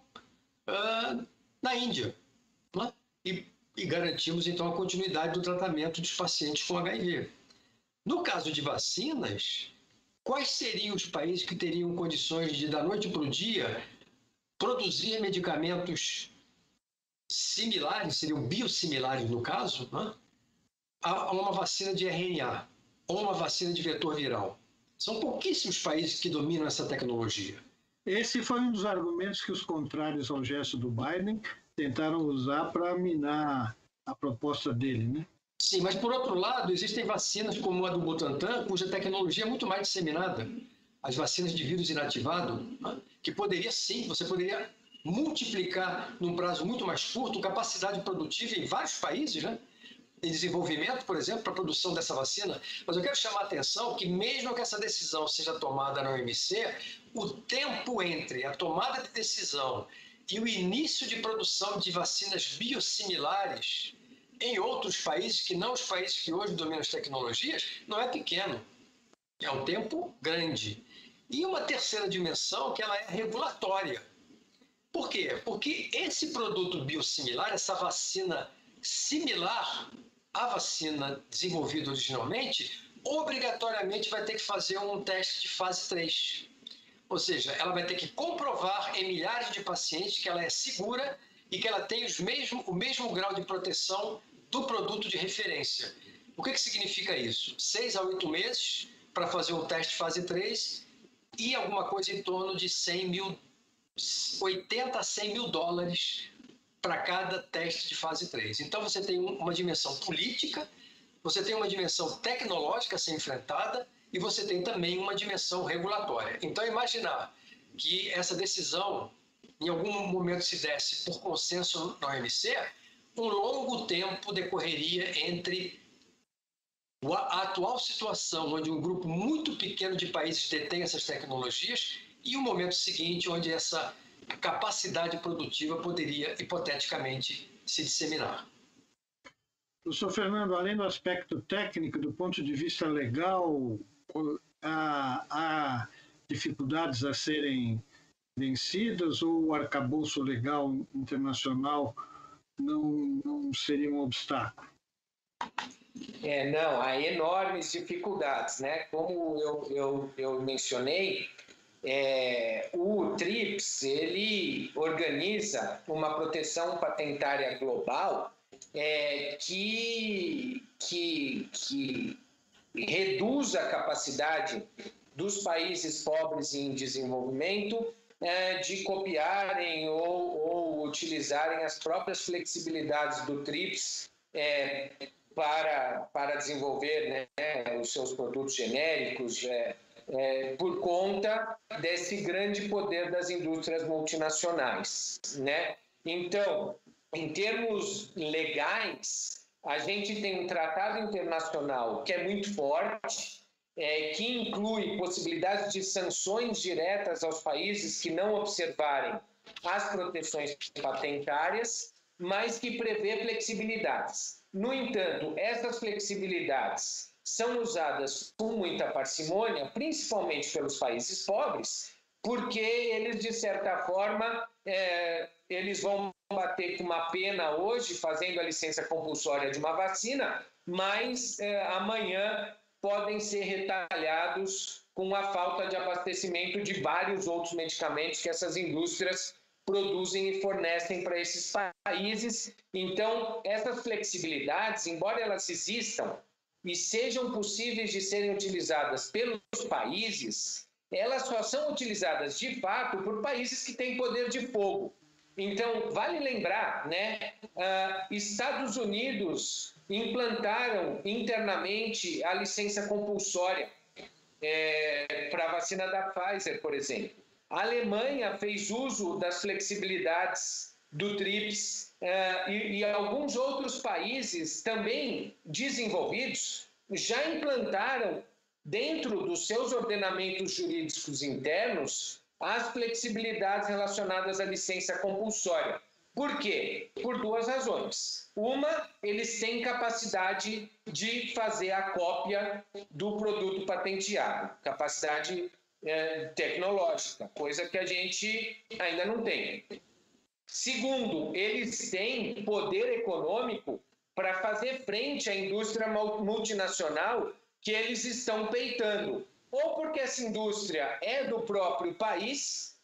Speaker 3: na Índia, né? E garantimos, então, a continuidade do tratamento dos pacientes com HIV. No caso de vacinas, quais seriam os países que teriam condições de, da noite para o dia, produzir medicamentos similares, seriam biosimilares no caso, né, a uma vacina de RNA ou uma vacina de vetor viral? São pouquíssimos países que dominam essa tecnologia.
Speaker 2: Esse foi um dos argumentos que os contrários ao gesto do Biden tentaram usar para minar a proposta dele, né?
Speaker 3: Sim, mas por outro lado, existem vacinas como a do Butantan, cuja tecnologia é muito mais disseminada. As vacinas de vírus inativado, né, que poderia sim, você poderia multiplicar num prazo muito mais curto capacidade produtiva em vários países, né? Em desenvolvimento, por exemplo, para a produção dessa vacina. Mas eu quero chamar a atenção que mesmo que essa decisão seja tomada na OMC, o tempo entre a tomada de decisão e o início de produção de vacinas biosimilares em outros países, que não os países que hoje dominam as tecnologias, não é pequeno. É um tempo grande. E uma terceira dimensão, que ela é regulatória. Por quê? Porque esse produto biosimilar, essa vacina similar à vacina desenvolvida originalmente, obrigatoriamente vai ter que fazer um teste de fase 3. Ou seja, ela vai ter que comprovar em milhares de pacientes que ela é segura e que ela tem o mesmo grau de proteção do produto de referência. O que significa isso? 6 a 8 meses para fazer o teste de fase 3 e alguma coisa em torno de 80 a 100 mil dólares para cada teste de fase 3. Então você tem uma dimensão política, você tem uma dimensão tecnológica a ser enfrentada e você tem também uma dimensão regulatória. Então imaginar que essa decisão em algum momento se desse por consenso na OMC, um longo tempo decorreria entre a atual situação, onde um grupo muito pequeno de países detém essas tecnologias, e o momento seguinte, onde essa capacidade produtiva poderia, hipoteticamente, se disseminar.
Speaker 2: Professor Fernando, além do aspecto técnico, do ponto de vista legal, há dificuldades a serem vencidas ou o arcabouço legal internacional não seria um obstáculo?
Speaker 4: Não, há enormes dificuldades, né? Como eu mencionei, o TRIPS, ele organiza uma proteção patentária global que reduz a capacidade dos países pobres em desenvolvimento de copiarem ou utilizarem as próprias flexibilidades do TRIPS para desenvolver, né, os seus produtos genéricos, por conta desse grande poder das indústrias multinacionais, né? Então, em termos legais, a gente tem um tratado internacional que é muito forte, que inclui possibilidades de sanções diretas aos países que não observarem as proteções patentárias, mas que prevê flexibilidades. No entanto, essas flexibilidades são usadas com muita parcimônia, principalmente pelos países pobres, porque eles, de certa forma, eles vão bater com uma pena hoje, fazendo a licença compulsória de uma vacina, mas amanhã podem ser retalhados com a falta de abastecimento de vários outros medicamentos que essas indústrias produzem e fornecem para esses países. Então, essas flexibilidades, embora elas existam e sejam possíveis de serem utilizadas pelos países, elas só são utilizadas de fato por países que têm poder de fogo. Então, vale lembrar, né, Estados Unidos implantaram internamente a licença compulsória para a vacina da Pfizer, por exemplo. A Alemanha fez uso das flexibilidades do TRIPS e alguns outros países também desenvolvidos já implantaram dentro dos seus ordenamentos jurídicos internos as flexibilidades relacionadas à licença compulsória. Por quê? Por duas razões. Uma, eles têm capacidade de fazer a cópia do produto patenteado, capacidade tecnológica, coisa que a gente ainda não tem. Segundo, eles têm poder econômico para fazer frente à indústria multinacional que eles estão peitando, ou porque essa indústria é do próprio país,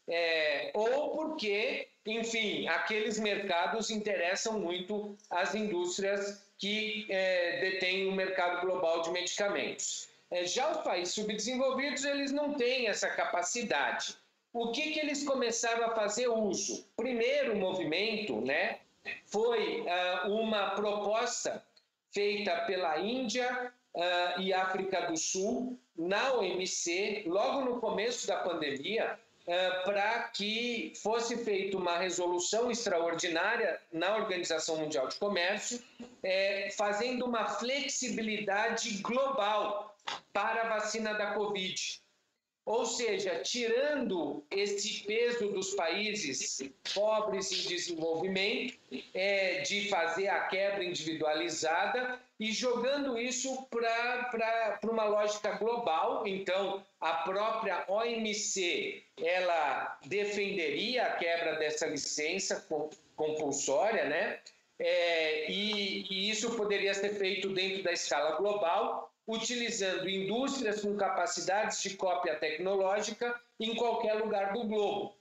Speaker 4: ou porque, enfim, aqueles mercados interessam muito às indústrias que detêm o mercado global de medicamentos. Já os países subdesenvolvidos, eles não têm essa capacidade. O que eles começaram a fazer uso? Primeiro movimento, né, foi uma proposta feita pela Índia e África do Sul na OMC, logo no começo da pandemia, para que fosse feita uma resolução extraordinária na Organização Mundial de Comércio, fazendo uma flexibilidade global para a vacina da Covid. Ou seja, tirando esse peso dos países pobres em desenvolvimento, de fazer a quebra individualizada e jogando isso para uma lógica global. Então, a própria OMC, ela defenderia a quebra dessa licença compulsória, né? E isso poderia ser feito dentro da escala global, utilizando indústrias com capacidades de cópia tecnológica em qualquer lugar do globo.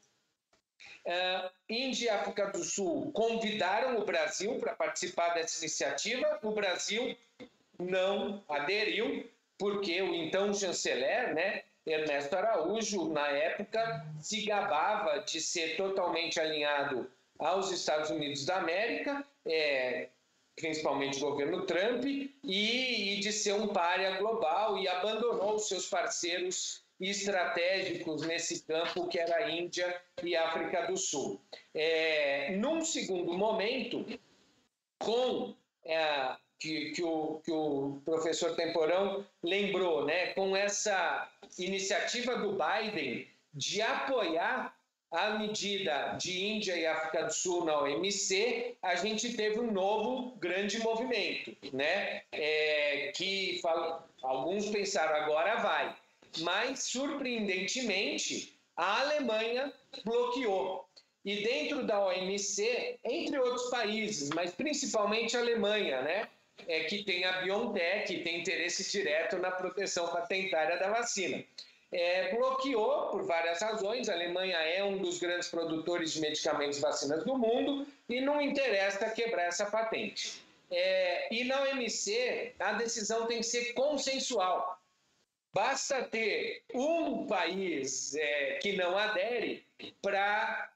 Speaker 4: Índia e África do Sul convidaram o Brasil para participar dessa iniciativa. O Brasil não aderiu, porque o então chanceler, né, Ernesto Araújo, na época, se gabava de ser totalmente alinhado aos Estados Unidos da América, principalmente o governo Trump, e de ser um pária global, e abandonou os seus parceiros estratégicos nesse campo, que era a Índia e a África do Sul. Num segundo momento, com que o professor Temporão lembrou, né, com essa iniciativa do Biden de apoiar a medida de Índia e África do Sul na OMC, a gente teve um novo grande movimento, né? Que alguns pensaram, agora vai. Mas, surpreendentemente, a Alemanha bloqueou. E dentro da OMC, entre outros países, mas principalmente a Alemanha, né? Que tem a BioNTech, que tem interesse direto na proteção patentária da vacina. Bloqueou por várias razões. A Alemanha é um dos grandes produtores de medicamentos e vacinas do mundo e não interessa quebrar essa patente. E na OMC, a decisão tem que ser consensual. Basta ter um país que não adere para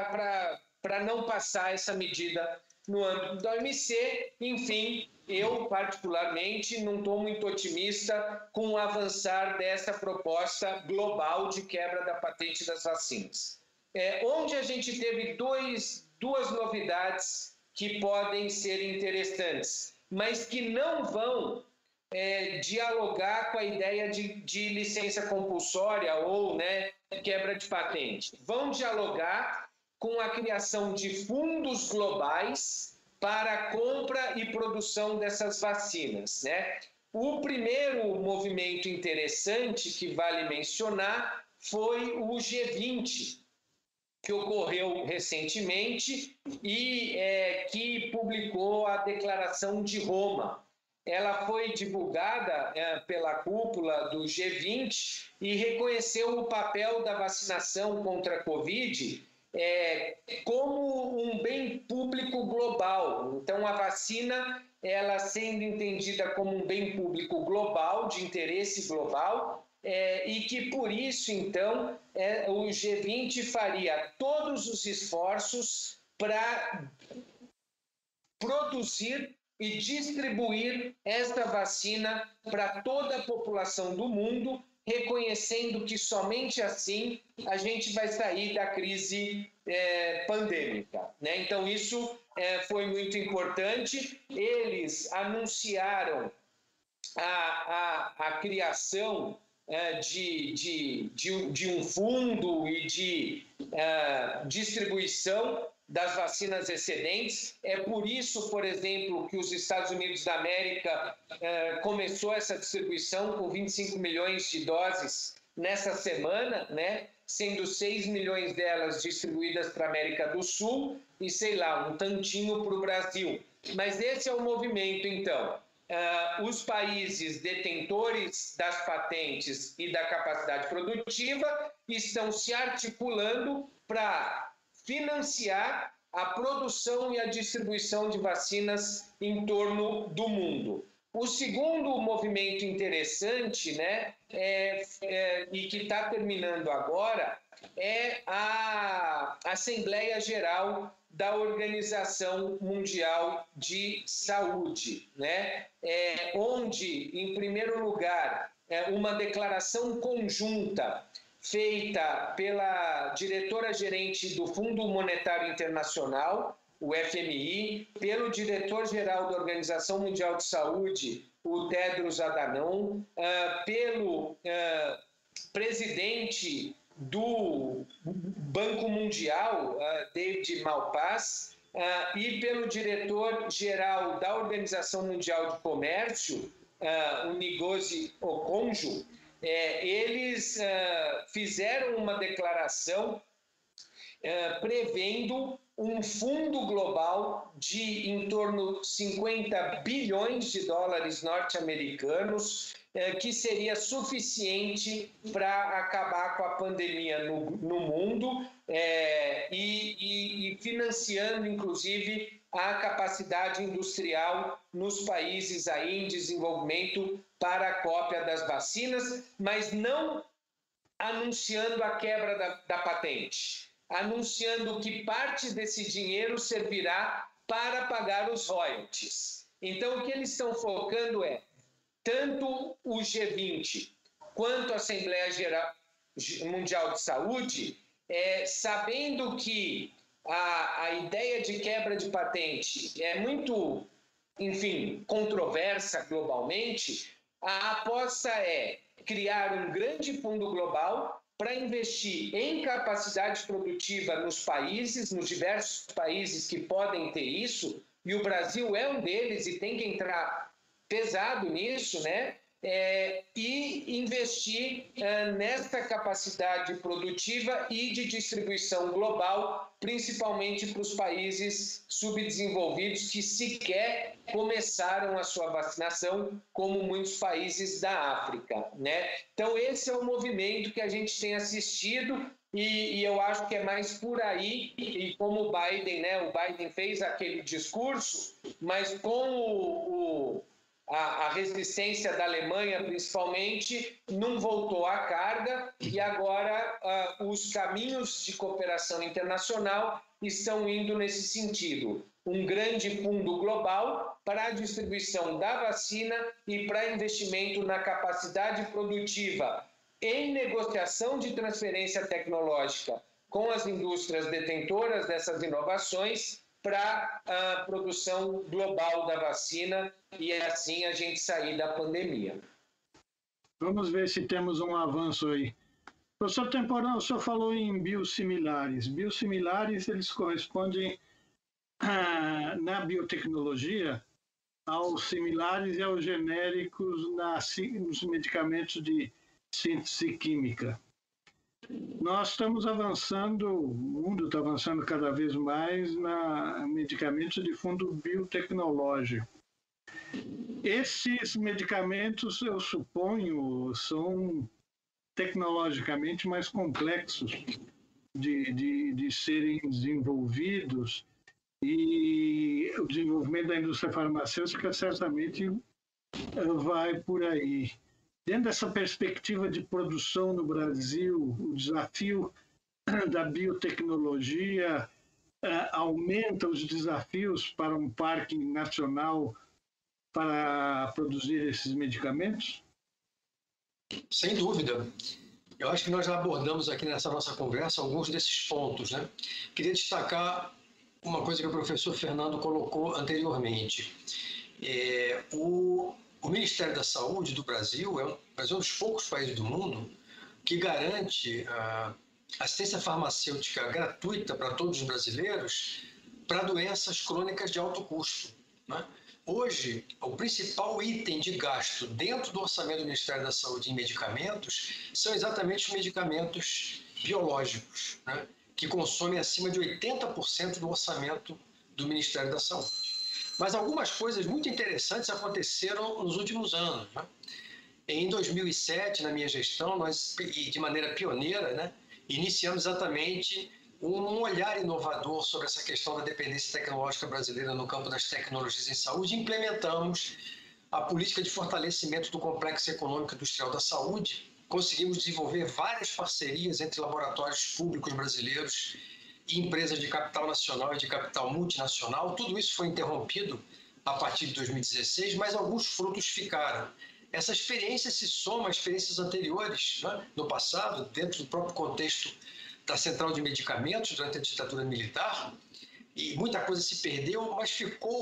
Speaker 4: não passar essa medida no âmbito da OMC. Enfim, eu, particularmente, não estou muito otimista com o avançar dessa proposta global de quebra da patente das vacinas. Onde a gente teve duas novidades que podem ser interessantes, mas que não vão dialogar com a ideia de licença compulsória ou, né, quebra de patente. Vão dialogar com a criação de fundos globais para a compra e produção dessas vacinas, né? O primeiro movimento interessante que vale mencionar foi o G20, que ocorreu recentemente e que publicou a Declaração de Roma. Ela foi divulgada pela cúpula do G20 e reconheceu o papel da vacinação contra a Covid como um bem público global. Então, a vacina, ela sendo entendida como um bem público global, de interesse global, e que, por isso, então, o G20 faria todos os esforços para produzir e distribuir esta vacina para toda a população do mundo, reconhecendo que somente assim a gente vai sair da crise pandêmica, né? Então, isso foi muito importante. Eles anunciaram a criação de um fundo e de distribuição das vacinas excedentes. É por isso, por exemplo, que os Estados Unidos da América começou essa distribuição com 25 milhões de doses nessa semana, né? Sendo 6 milhões delas distribuídas para a América do Sul e, sei lá, um tantinho para o Brasil. Mas esse é o movimento, então. Os países detentores das patentes e da capacidade produtiva estão se articulando para financiar a produção e a distribuição de vacinas em torno do mundo. O segundo movimento interessante, né, e que está terminando agora, é a Assembleia Geral da Organização Mundial de Saúde, né, onde, em primeiro lugar, uma declaração conjunta feita pela diretora-gerente do Fundo Monetário Internacional, o FMI, pelo diretor-geral da Organização Mundial de Saúde, o Tedros Adhanom, pelo presidente do Banco Mundial, David Malpass, e pelo diretor-geral da Organização Mundial de Comércio, o Ngozi Okonjo. Eles fizeram uma declaração prevendo um fundo global de em torno de 50 bilhões de dólares norte-americanos, que seria suficiente para acabar com a pandemia no mundo e financiando, inclusive, a capacidade industrial nos países aí em desenvolvimento para a cópia das vacinas, mas não anunciando a quebra da patente, anunciando que parte desse dinheiro servirá para pagar os royalties. Então, o que eles estão focando é tanto o G20 quanto a Assembleia Geral Mundial de Saúde, sabendo que a ideia de quebra de patente é muito, enfim, controversa globalmente. A aposta é criar um grande fundo global para investir em capacidade produtiva nos países, nos diversos países que podem ter isso, e o Brasil é um deles e tem que entrar pesado nisso, né? E investir nessa capacidade produtiva e de distribuição global, principalmente para os países subdesenvolvidos que sequer começaram a sua vacinação, como muitos países da África, né? Então, esse é o movimento que a gente tem assistido e eu acho que é mais por aí, e como o Biden, né? O Biden fez aquele discurso, mas com a resistência da Alemanha, principalmente, não voltou à carga e agora os caminhos de cooperação internacional estão indo nesse sentido. Um grande fundo global para a distribuição da vacina e para investimento na capacidade produtiva em negociação de transferência tecnológica com as indústrias detentoras dessas inovações para a produção global da vacina e assim a gente sair da pandemia.
Speaker 2: Vamos ver se temos um avanço aí. Professor Temporão, o senhor falou em biosimilares. Biosimilares, eles correspondem na biotecnologia aos similares e aos genéricos nos medicamentos de síntese química. Nós estamos avançando, o mundo está avançando cada vez mais na medicamentos de fundo biotecnológico. Esses medicamentos, eu suponho, são tecnologicamente mais complexos de serem desenvolvidos, e o desenvolvimento da indústria farmacêutica certamente vai por aí. Dentro dessa perspectiva de produção no Brasil, o desafio da biotecnologia aumenta os desafios para um parque nacional para produzir esses medicamentos?
Speaker 3: Sem dúvida. Eu acho que nós já abordamos aqui nessa nossa conversa alguns desses pontos, né? Queria destacar uma coisa que o professor Fernando colocou anteriormente. O Ministério da Saúde do Brasil é um dos poucos países do mundo que garante assistência farmacêutica gratuita para todos os brasileiros para doenças crônicas de alto custo, né? Hoje, o principal item de gasto dentro do orçamento do Ministério da Saúde em medicamentos são exatamente os medicamentos biológicos, né? Que consomem acima de 80% do orçamento do Ministério da Saúde. Mas algumas coisas muito interessantes aconteceram nos últimos anos, né? Em 2007, na minha gestão, nós, de maneira pioneira, né, iniciamos exatamente um olhar inovador sobre essa questão da dependência tecnológica brasileira no campo das tecnologias em saúde e implementamos a política de fortalecimento do complexo econômico industrial da saúde. Conseguimos desenvolver várias parcerias entre laboratórios públicos brasileiros e empresas de capital nacional e de capital multinacional. Tudo isso foi interrompido a partir de 2016, mas alguns frutos ficaram. Essa experiência se soma a experiências anteriores, né, no passado, dentro do próprio contexto da Central de Medicamentos durante a ditadura militar, e muita coisa se perdeu, mas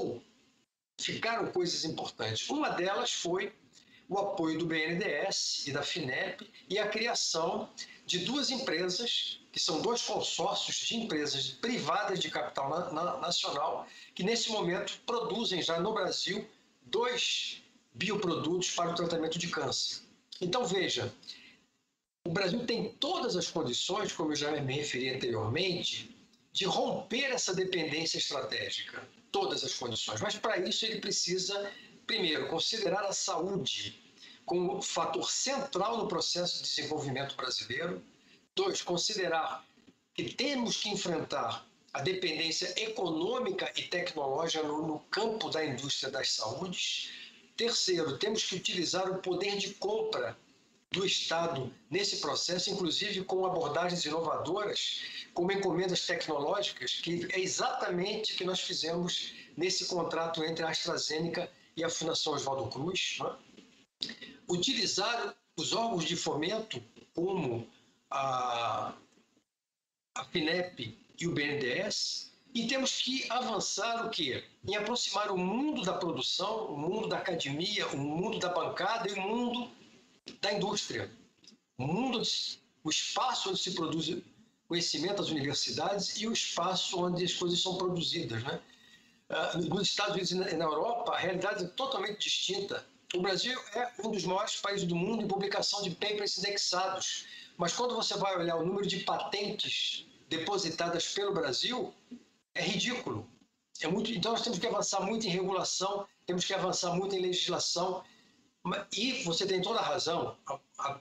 Speaker 3: ficaram coisas importantes. Uma delas foi o apoio do BNDES e da FINEP e a criação de duas empresas, que são dois consórcios de empresas privadas de capital nacional, que nesse momento produzem já no Brasil 2 bioprodutos para o tratamento de câncer. Então, veja, o Brasil tem todas as condições, como eu já me referi anteriormente, de romper essa dependência estratégica. Todas as condições. Mas, para isso, ele precisa, primeiro, considerar a saúde como fator central no processo de desenvolvimento brasileiro. 2, considerar que temos que enfrentar a dependência econômica e tecnológica no campo da indústria das saúdes. 3, temos que utilizar o poder de compra do Estado nesse processo, inclusive com abordagens inovadoras, como encomendas tecnológicas, que é exatamente o que nós fizemos nesse contrato entre a AstraZeneca e a Fundação Oswaldo Cruz, né? Utilizar os órgãos de fomento, como a FINEP e o BNDES, e temos que avançar o quê? Em aproximar o mundo da produção, o mundo da academia, o mundo da bancada e o mundo da indústria. O espaço onde se produz conhecimento, as universidades, e o espaço onde as coisas são produzidas, né? Nos Estados Unidos e na Europa, a realidade é totalmente distinta. O Brasil é um dos maiores países do mundo em publicação de papers indexados, mas quando você vai olhar o número de patentes depositadas pelo Brasil, é ridículo. Então, nós temos que avançar muito em regulação, temos que avançar muito em legislação, e você tem toda a razão, a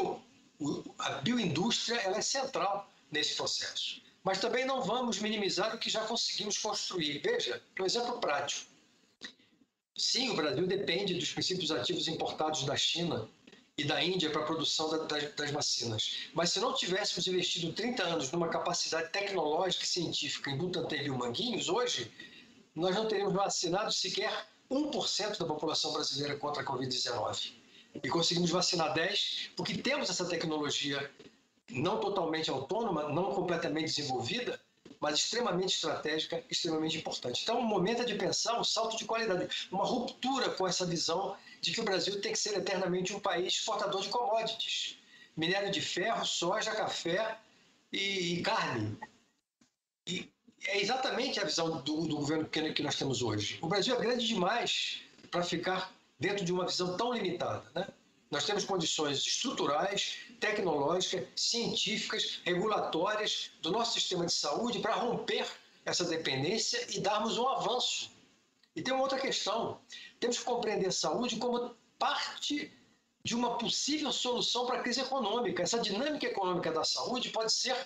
Speaker 3: bioindústria ela é central nesse processo. Mas também não vamos minimizar o que já conseguimos construir. Veja, um exemplo prático. Sim, o Brasil depende dos princípios ativos importados da China e da Índia para a produção das vacinas. Mas se não tivéssemos investido 30 anos numa capacidade tecnológica e científica em Butantan e Manguinhos, hoje nós não teríamos vacinado sequer 1% da população brasileira contra a Covid-19. E conseguimos vacinar 10%, porque temos essa tecnologia não totalmente autônoma, não completamente desenvolvida, mas extremamente estratégica, extremamente importante. Então, o momento é de pensar um salto de qualidade, uma ruptura com essa visão de que o Brasil tem que ser eternamente um país exportador de commodities. Minério de ferro, soja, café e carne. E é exatamente a visão do governo que nós temos hoje. O Brasil é grande demais para ficar dentro de uma visão tão limitada, né? Nós temos condições estruturais, tecnológicas, científicas, regulatórias do nosso sistema de saúde para romper essa dependência e darmos um avanço. E tem uma outra questão. Temos que compreender a saúde como parte de uma possível solução para a crise econômica. Essa dinâmica econômica da saúde pode ser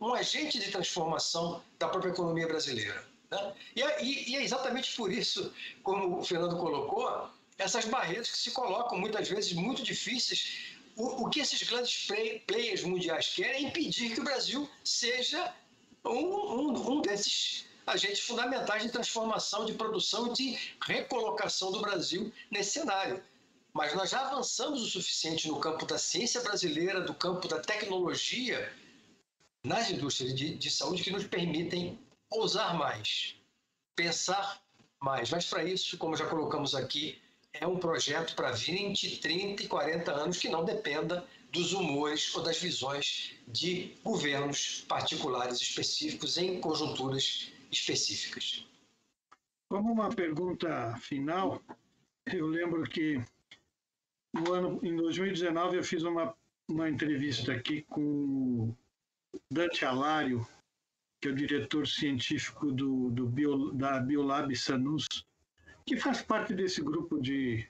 Speaker 3: um agente de transformação da própria economia brasileira, né? E é exatamente por isso, como o Fernando colocou, essas barreiras que se colocam muitas vezes muito difíceis. O que esses grandes players mundiais querem é impedir que o Brasil seja um desses agentes fundamentais de transformação, de produção e de recolocação do Brasil nesse cenário. Mas nós já avançamos o suficiente no campo da ciência brasileira, do campo da tecnologia, nas indústrias de saúde, que nos permitem ousar mais, pensar mais. Mas para isso, como já colocamos aqui, é um projeto para 20, 30 e 40 anos que não dependa dos humores ou das visões de governos particulares específicos em conjunturas específicas.
Speaker 2: Como uma pergunta final, eu lembro que em 2019 eu fiz uma entrevista aqui com o Dante Alário, que é o diretor científico da Biolab Sanus, que faz parte desse grupo de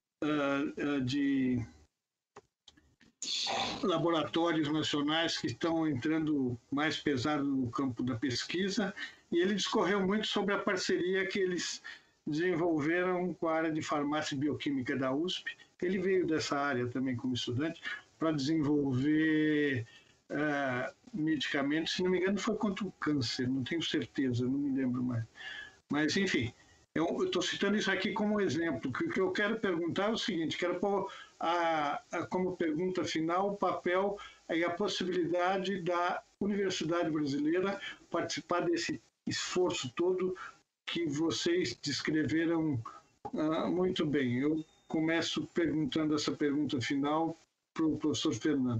Speaker 2: laboratórios nacionais que estão entrando mais pesado no campo da pesquisa, e ele discorreu muito sobre a parceria que eles desenvolveram com a área de farmácia e bioquímica da USP. Ele veio dessa área também como estudante para desenvolver medicamentos, se não me engano foi contra o câncer, não tenho certeza, não me lembro mais. Mas, enfim, eu estou citando isso aqui como exemplo. O que eu quero perguntar é o seguinte, quero pôr como pergunta final o papel e a possibilidade da Universidade Brasileira participar desse esforço todo que vocês descreveram muito bem. Eu começo perguntando essa pergunta final para o professor Fernando.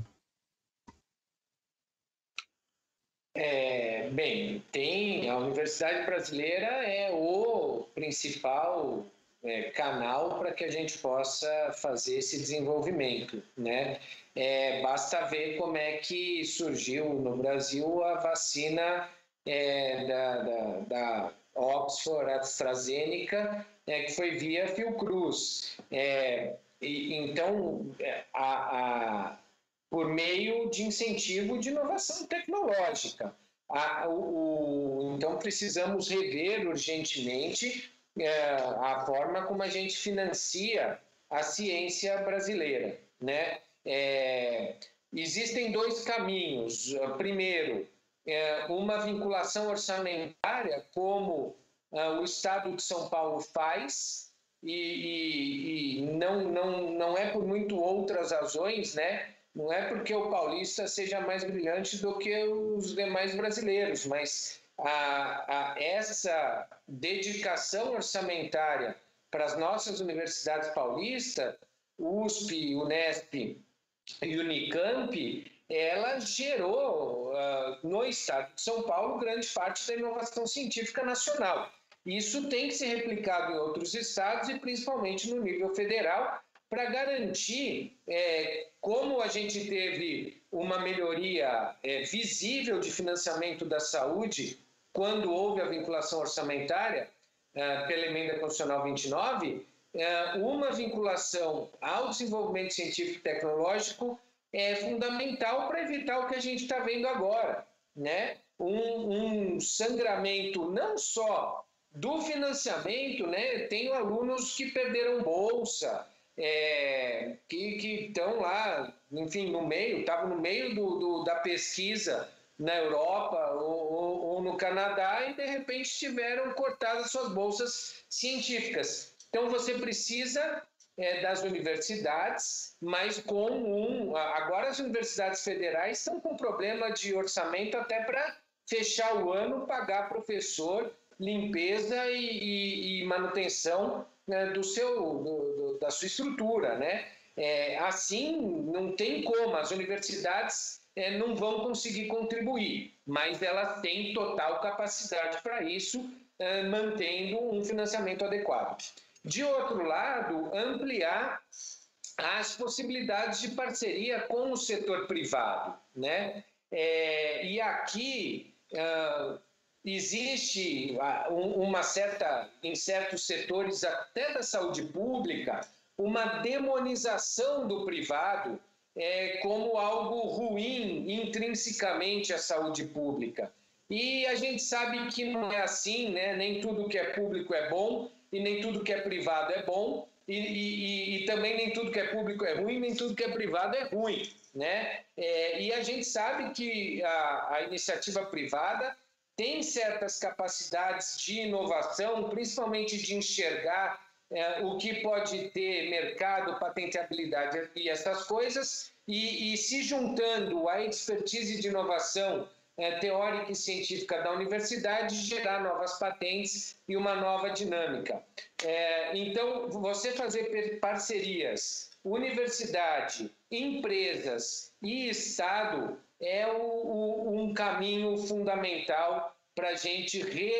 Speaker 4: Bem, a Universidade Brasileira é o principal canal para que a gente possa fazer esse desenvolvimento, né? Basta ver como é que surgiu no Brasil a vacina da Oxford AstraZeneca, que foi via Fiocruz. Então, por meio de incentivo de inovação tecnológica. Então, precisamos rever urgentemente a forma como a gente financia a ciência brasileira, né? Existem dois caminhos. Primeiro, uma vinculação orçamentária, como o Estado de São Paulo faz, e não é por muito outras razões, né? Não é porque o paulista seja mais brilhante do que os demais brasileiros, mas essa dedicação orçamentária para as nossas universidades paulistas, USP, Unesp e Unicamp, ela gerou no estado de São Paulo grande parte da inovação científica nacional. Isso tem que ser replicado em outros estados e principalmente no nível federal, para garantir, como a gente teve uma melhoria visível de financiamento da saúde quando houve a vinculação orçamentária pela Emenda Constitucional 29, uma vinculação ao desenvolvimento científico e tecnológico é fundamental para evitar o que a gente está vendo agora, né? Um sangramento não só do financiamento, né? Tenho alunos que perderam bolsa, que estão lá, enfim, estavam no meio da pesquisa na Europa ou no Canadá e, de repente, tiveram cortadas suas bolsas científicas. Então, você precisa das universidades, mas agora as universidades federais estão com problema de orçamento até para fechar o ano, pagar professor, limpeza e manutenção da sua estrutura, né? Assim, não tem como, as universidades não vão conseguir contribuir, mas elas têm total capacidade para isso, mantendo um financiamento adequado. De outro lado, ampliar as possibilidades de parceria com o setor privado, né? E aqui existe uma certa, em certos setores até da saúde pública, uma demonização do privado como algo ruim intrinsecamente à saúde pública. E a gente sabe que não é assim, né? Nem tudo que é público é bom e nem tudo que é privado é bom e também nem tudo que é público é ruim, nem tudo que é privado é ruim, né? E a gente sabe que a iniciativa privada tem certas capacidades de inovação, principalmente de enxergar o que pode ter mercado, patenteabilidade e essas coisas, e se juntando à expertise de inovação teórica e científica da universidade, gerar novas patentes e uma nova dinâmica. Então, você fazer parcerias, universidade, empresas e Estado é um caminho fundamental para a gente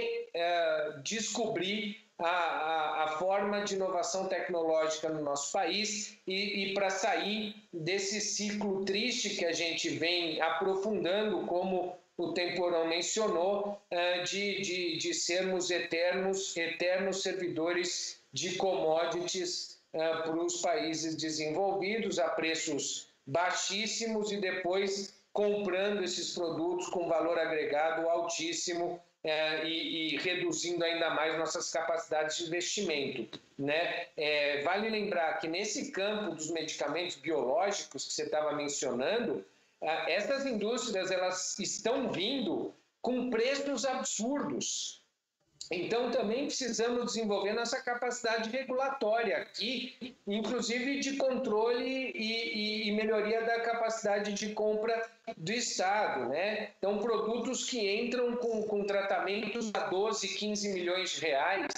Speaker 4: redescobrir a forma de inovação tecnológica no nosso país e para sair desse ciclo triste que a gente vem aprofundando, como o Temporão mencionou, de sermos eternos servidores de commodities para os países desenvolvidos a preços baixíssimos e depois comprando esses produtos com valor agregado altíssimo e reduzindo ainda mais nossas capacidades de investimento, né? Vale lembrar que nesse campo dos medicamentos biológicos que você estava mencionando, essas indústrias elas estão vindo com preços absurdos. Então, também precisamos desenvolver nossa capacidade regulatória aqui, inclusive de controle e melhoria da capacidade de compra do Estado, né? Então, produtos que entram com tratamentos a 12, 15 milhões de reais,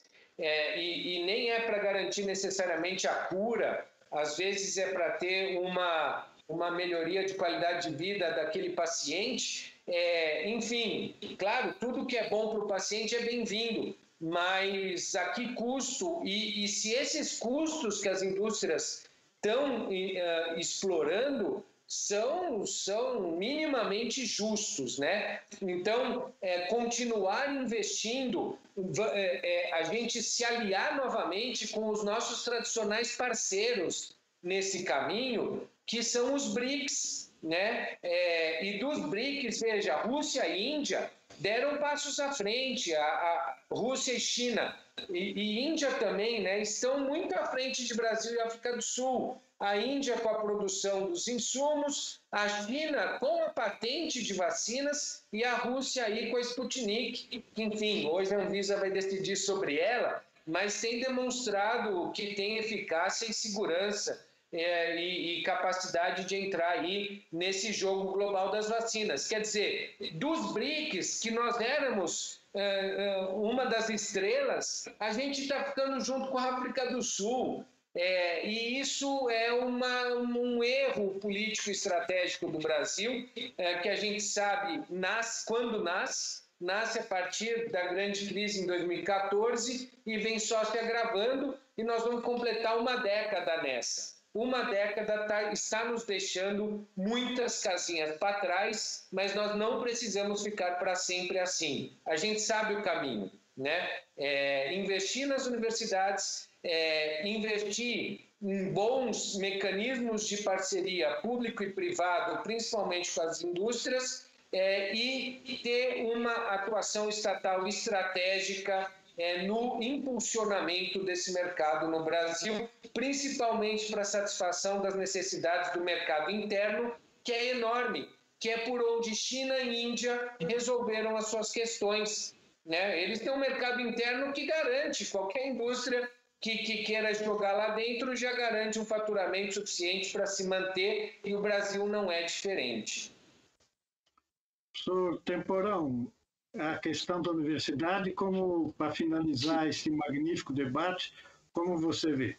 Speaker 4: e nem é para garantir necessariamente a cura, às vezes é para ter uma melhoria de qualidade de vida daquele paciente. Enfim, claro, tudo que é bom para o paciente é bem-vindo, mas a que custo? E se esses custos que as indústrias estão explorando são minimamente justos, né? Então, continuar investindo, a gente se aliar novamente com os nossos tradicionais parceiros nesse caminho, que são os BRICS, né? E dos BRICS, veja, Rússia e Índia deram passos à frente, a Rússia e China, e Índia também, né? Estão muito à frente de Brasil e África do Sul. A Índia com a produção dos insumos, a China com a patente de vacinas e a Rússia aí com a Sputnik. Enfim, hoje a Anvisa vai decidir sobre ela, mas tem demonstrado que tem eficácia e segurança e capacidade de entrar aí nesse jogo global das vacinas. Quer dizer, dos BRICS, que nós éramos uma das estrelas, a gente está ficando junto com a África do Sul. E isso é um erro político estratégico do Brasil, que a gente sabe quando nasce a partir da grande crise em 2014 e vem só se agravando, e nós vamos completar uma década nessa. Uma década está nos deixando muitas casinhas para trás, mas nós não precisamos ficar para sempre assim. A gente sabe o caminho, né? Investir nas universidades, investir em bons mecanismos de parceria público e privado, principalmente com as indústrias, e ter uma atuação estatal estratégica no impulsionamento desse mercado no Brasil, principalmente para a satisfação das necessidades do mercado interno, que é enorme, que é por onde China e Índia resolveram as suas questões, né? Eles têm um mercado interno que garante, qualquer indústria que queira jogar lá dentro já garante um faturamento suficiente para se manter, e o Brasil não é diferente.
Speaker 2: Professor Temporão, a questão da universidade, como para finalizar esse magnífico debate, como você vê?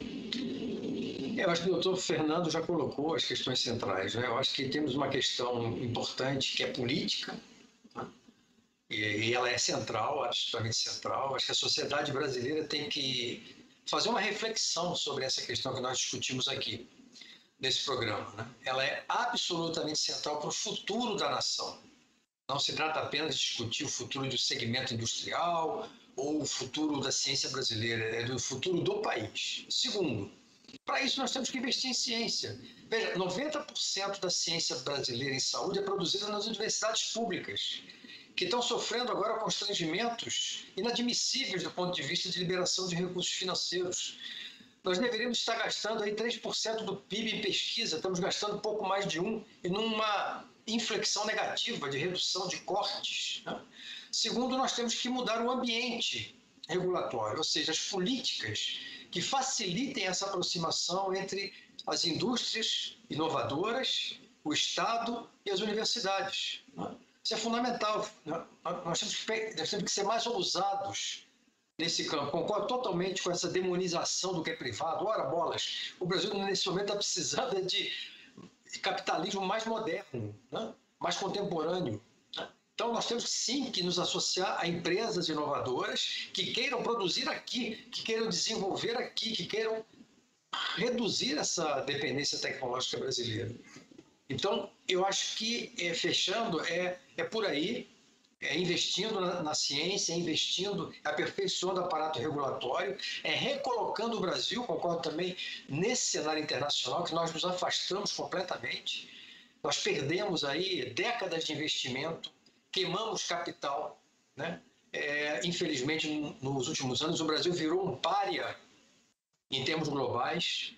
Speaker 3: Eu acho que o doutor Fernando já colocou as questões centrais, né? Eu acho que temos uma questão importante que é política, né? E ela é central, absolutamente central. Acho que a sociedade brasileira tem que fazer uma reflexão sobre essa questão que nós discutimos aqui nesse programa, né? Ela é absolutamente central para o futuro da nação. Não se trata apenas de discutir o futuro do segmento industrial ou o futuro da ciência brasileira, é do futuro do país. Segundo, Para isso, nós temos que investir em ciência. Veja, 90% da ciência brasileira em saúde é produzida nas universidades públicas, que estão sofrendo agora constrangimentos inadmissíveis do ponto de vista de liberação de recursos financeiros. Nós deveríamos estar gastando aí 3% do PIB em pesquisa, estamos gastando pouco mais de 1%, e numa inflexão negativa de redução de cortes, né? Segundo, nós temos que mudar o ambiente regulatório, ou seja, as políticas que facilitem essa aproximação entre as indústrias inovadoras, o Estado e as universidades, né? Isso é fundamental. Nós temos que ser mais ousados nesse campo. Concordo totalmente com essa demonização do que é privado. Ora, bolas, o Brasil nesse momento está precisando de capitalismo mais moderno, né? Mais contemporâneo. Então, nós temos sim que nos associar a empresas inovadoras que queiram produzir aqui, que queiram desenvolver aqui, que queiram reduzir essa dependência tecnológica brasileira. Então, eu acho que, fechando, é por aí, investindo na ciência, investindo, aperfeiçoando o aparato regulatório, recolocando o Brasil, concordo também, nesse cenário internacional, que nós nos afastamos completamente. Nós perdemos aí décadas de investimento, queimamos capital, né? Infelizmente, nos últimos anos, o Brasil virou um pária em termos globais.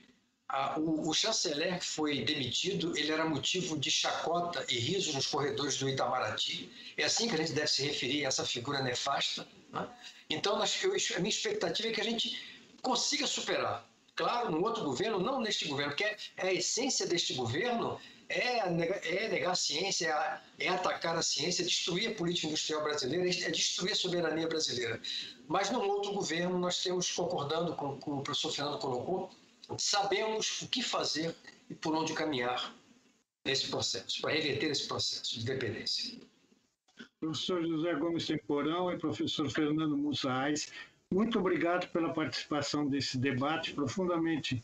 Speaker 3: O chanceler que foi demitido, ele era motivo de chacota e riso nos corredores do Itamaraty. É assim que a gente deve se referir a essa figura nefasta, né? Então, a minha expectativa é que a gente consiga superar. Claro, no outro governo, não neste governo, porque a essência deste governo é negar a ciência, é atacar a ciência, é destruir a política industrial brasileira, é destruir a soberania brasileira. Mas no outro governo, nós temos, concordando com o que o professor Fernando colocou, sabemos o que fazer e por onde caminhar nesse processo, para reverter esse processo de dependência.
Speaker 2: Professor José Gomes Temporão e professor Fernando Musaais, muito obrigado pela participação desse debate profundamente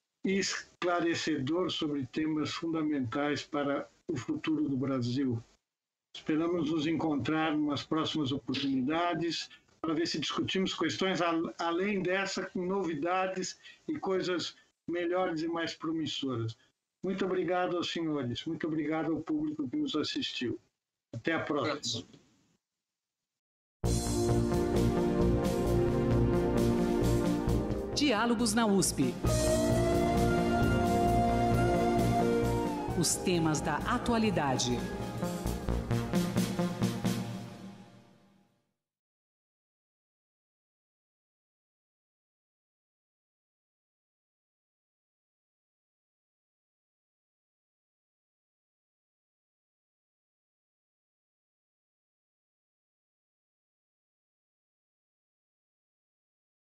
Speaker 2: esclarecedor sobre temas fundamentais para o futuro do Brasil. Esperamos nos encontrar em umas próximas oportunidades para ver se discutimos questões além dessa, com novidades e coisas melhores e mais promissoras. Muito obrigado aos senhores, muito obrigado ao público que nos assistiu. Até a próxima.
Speaker 1: Diálogos na USP. Os temas da atualidade.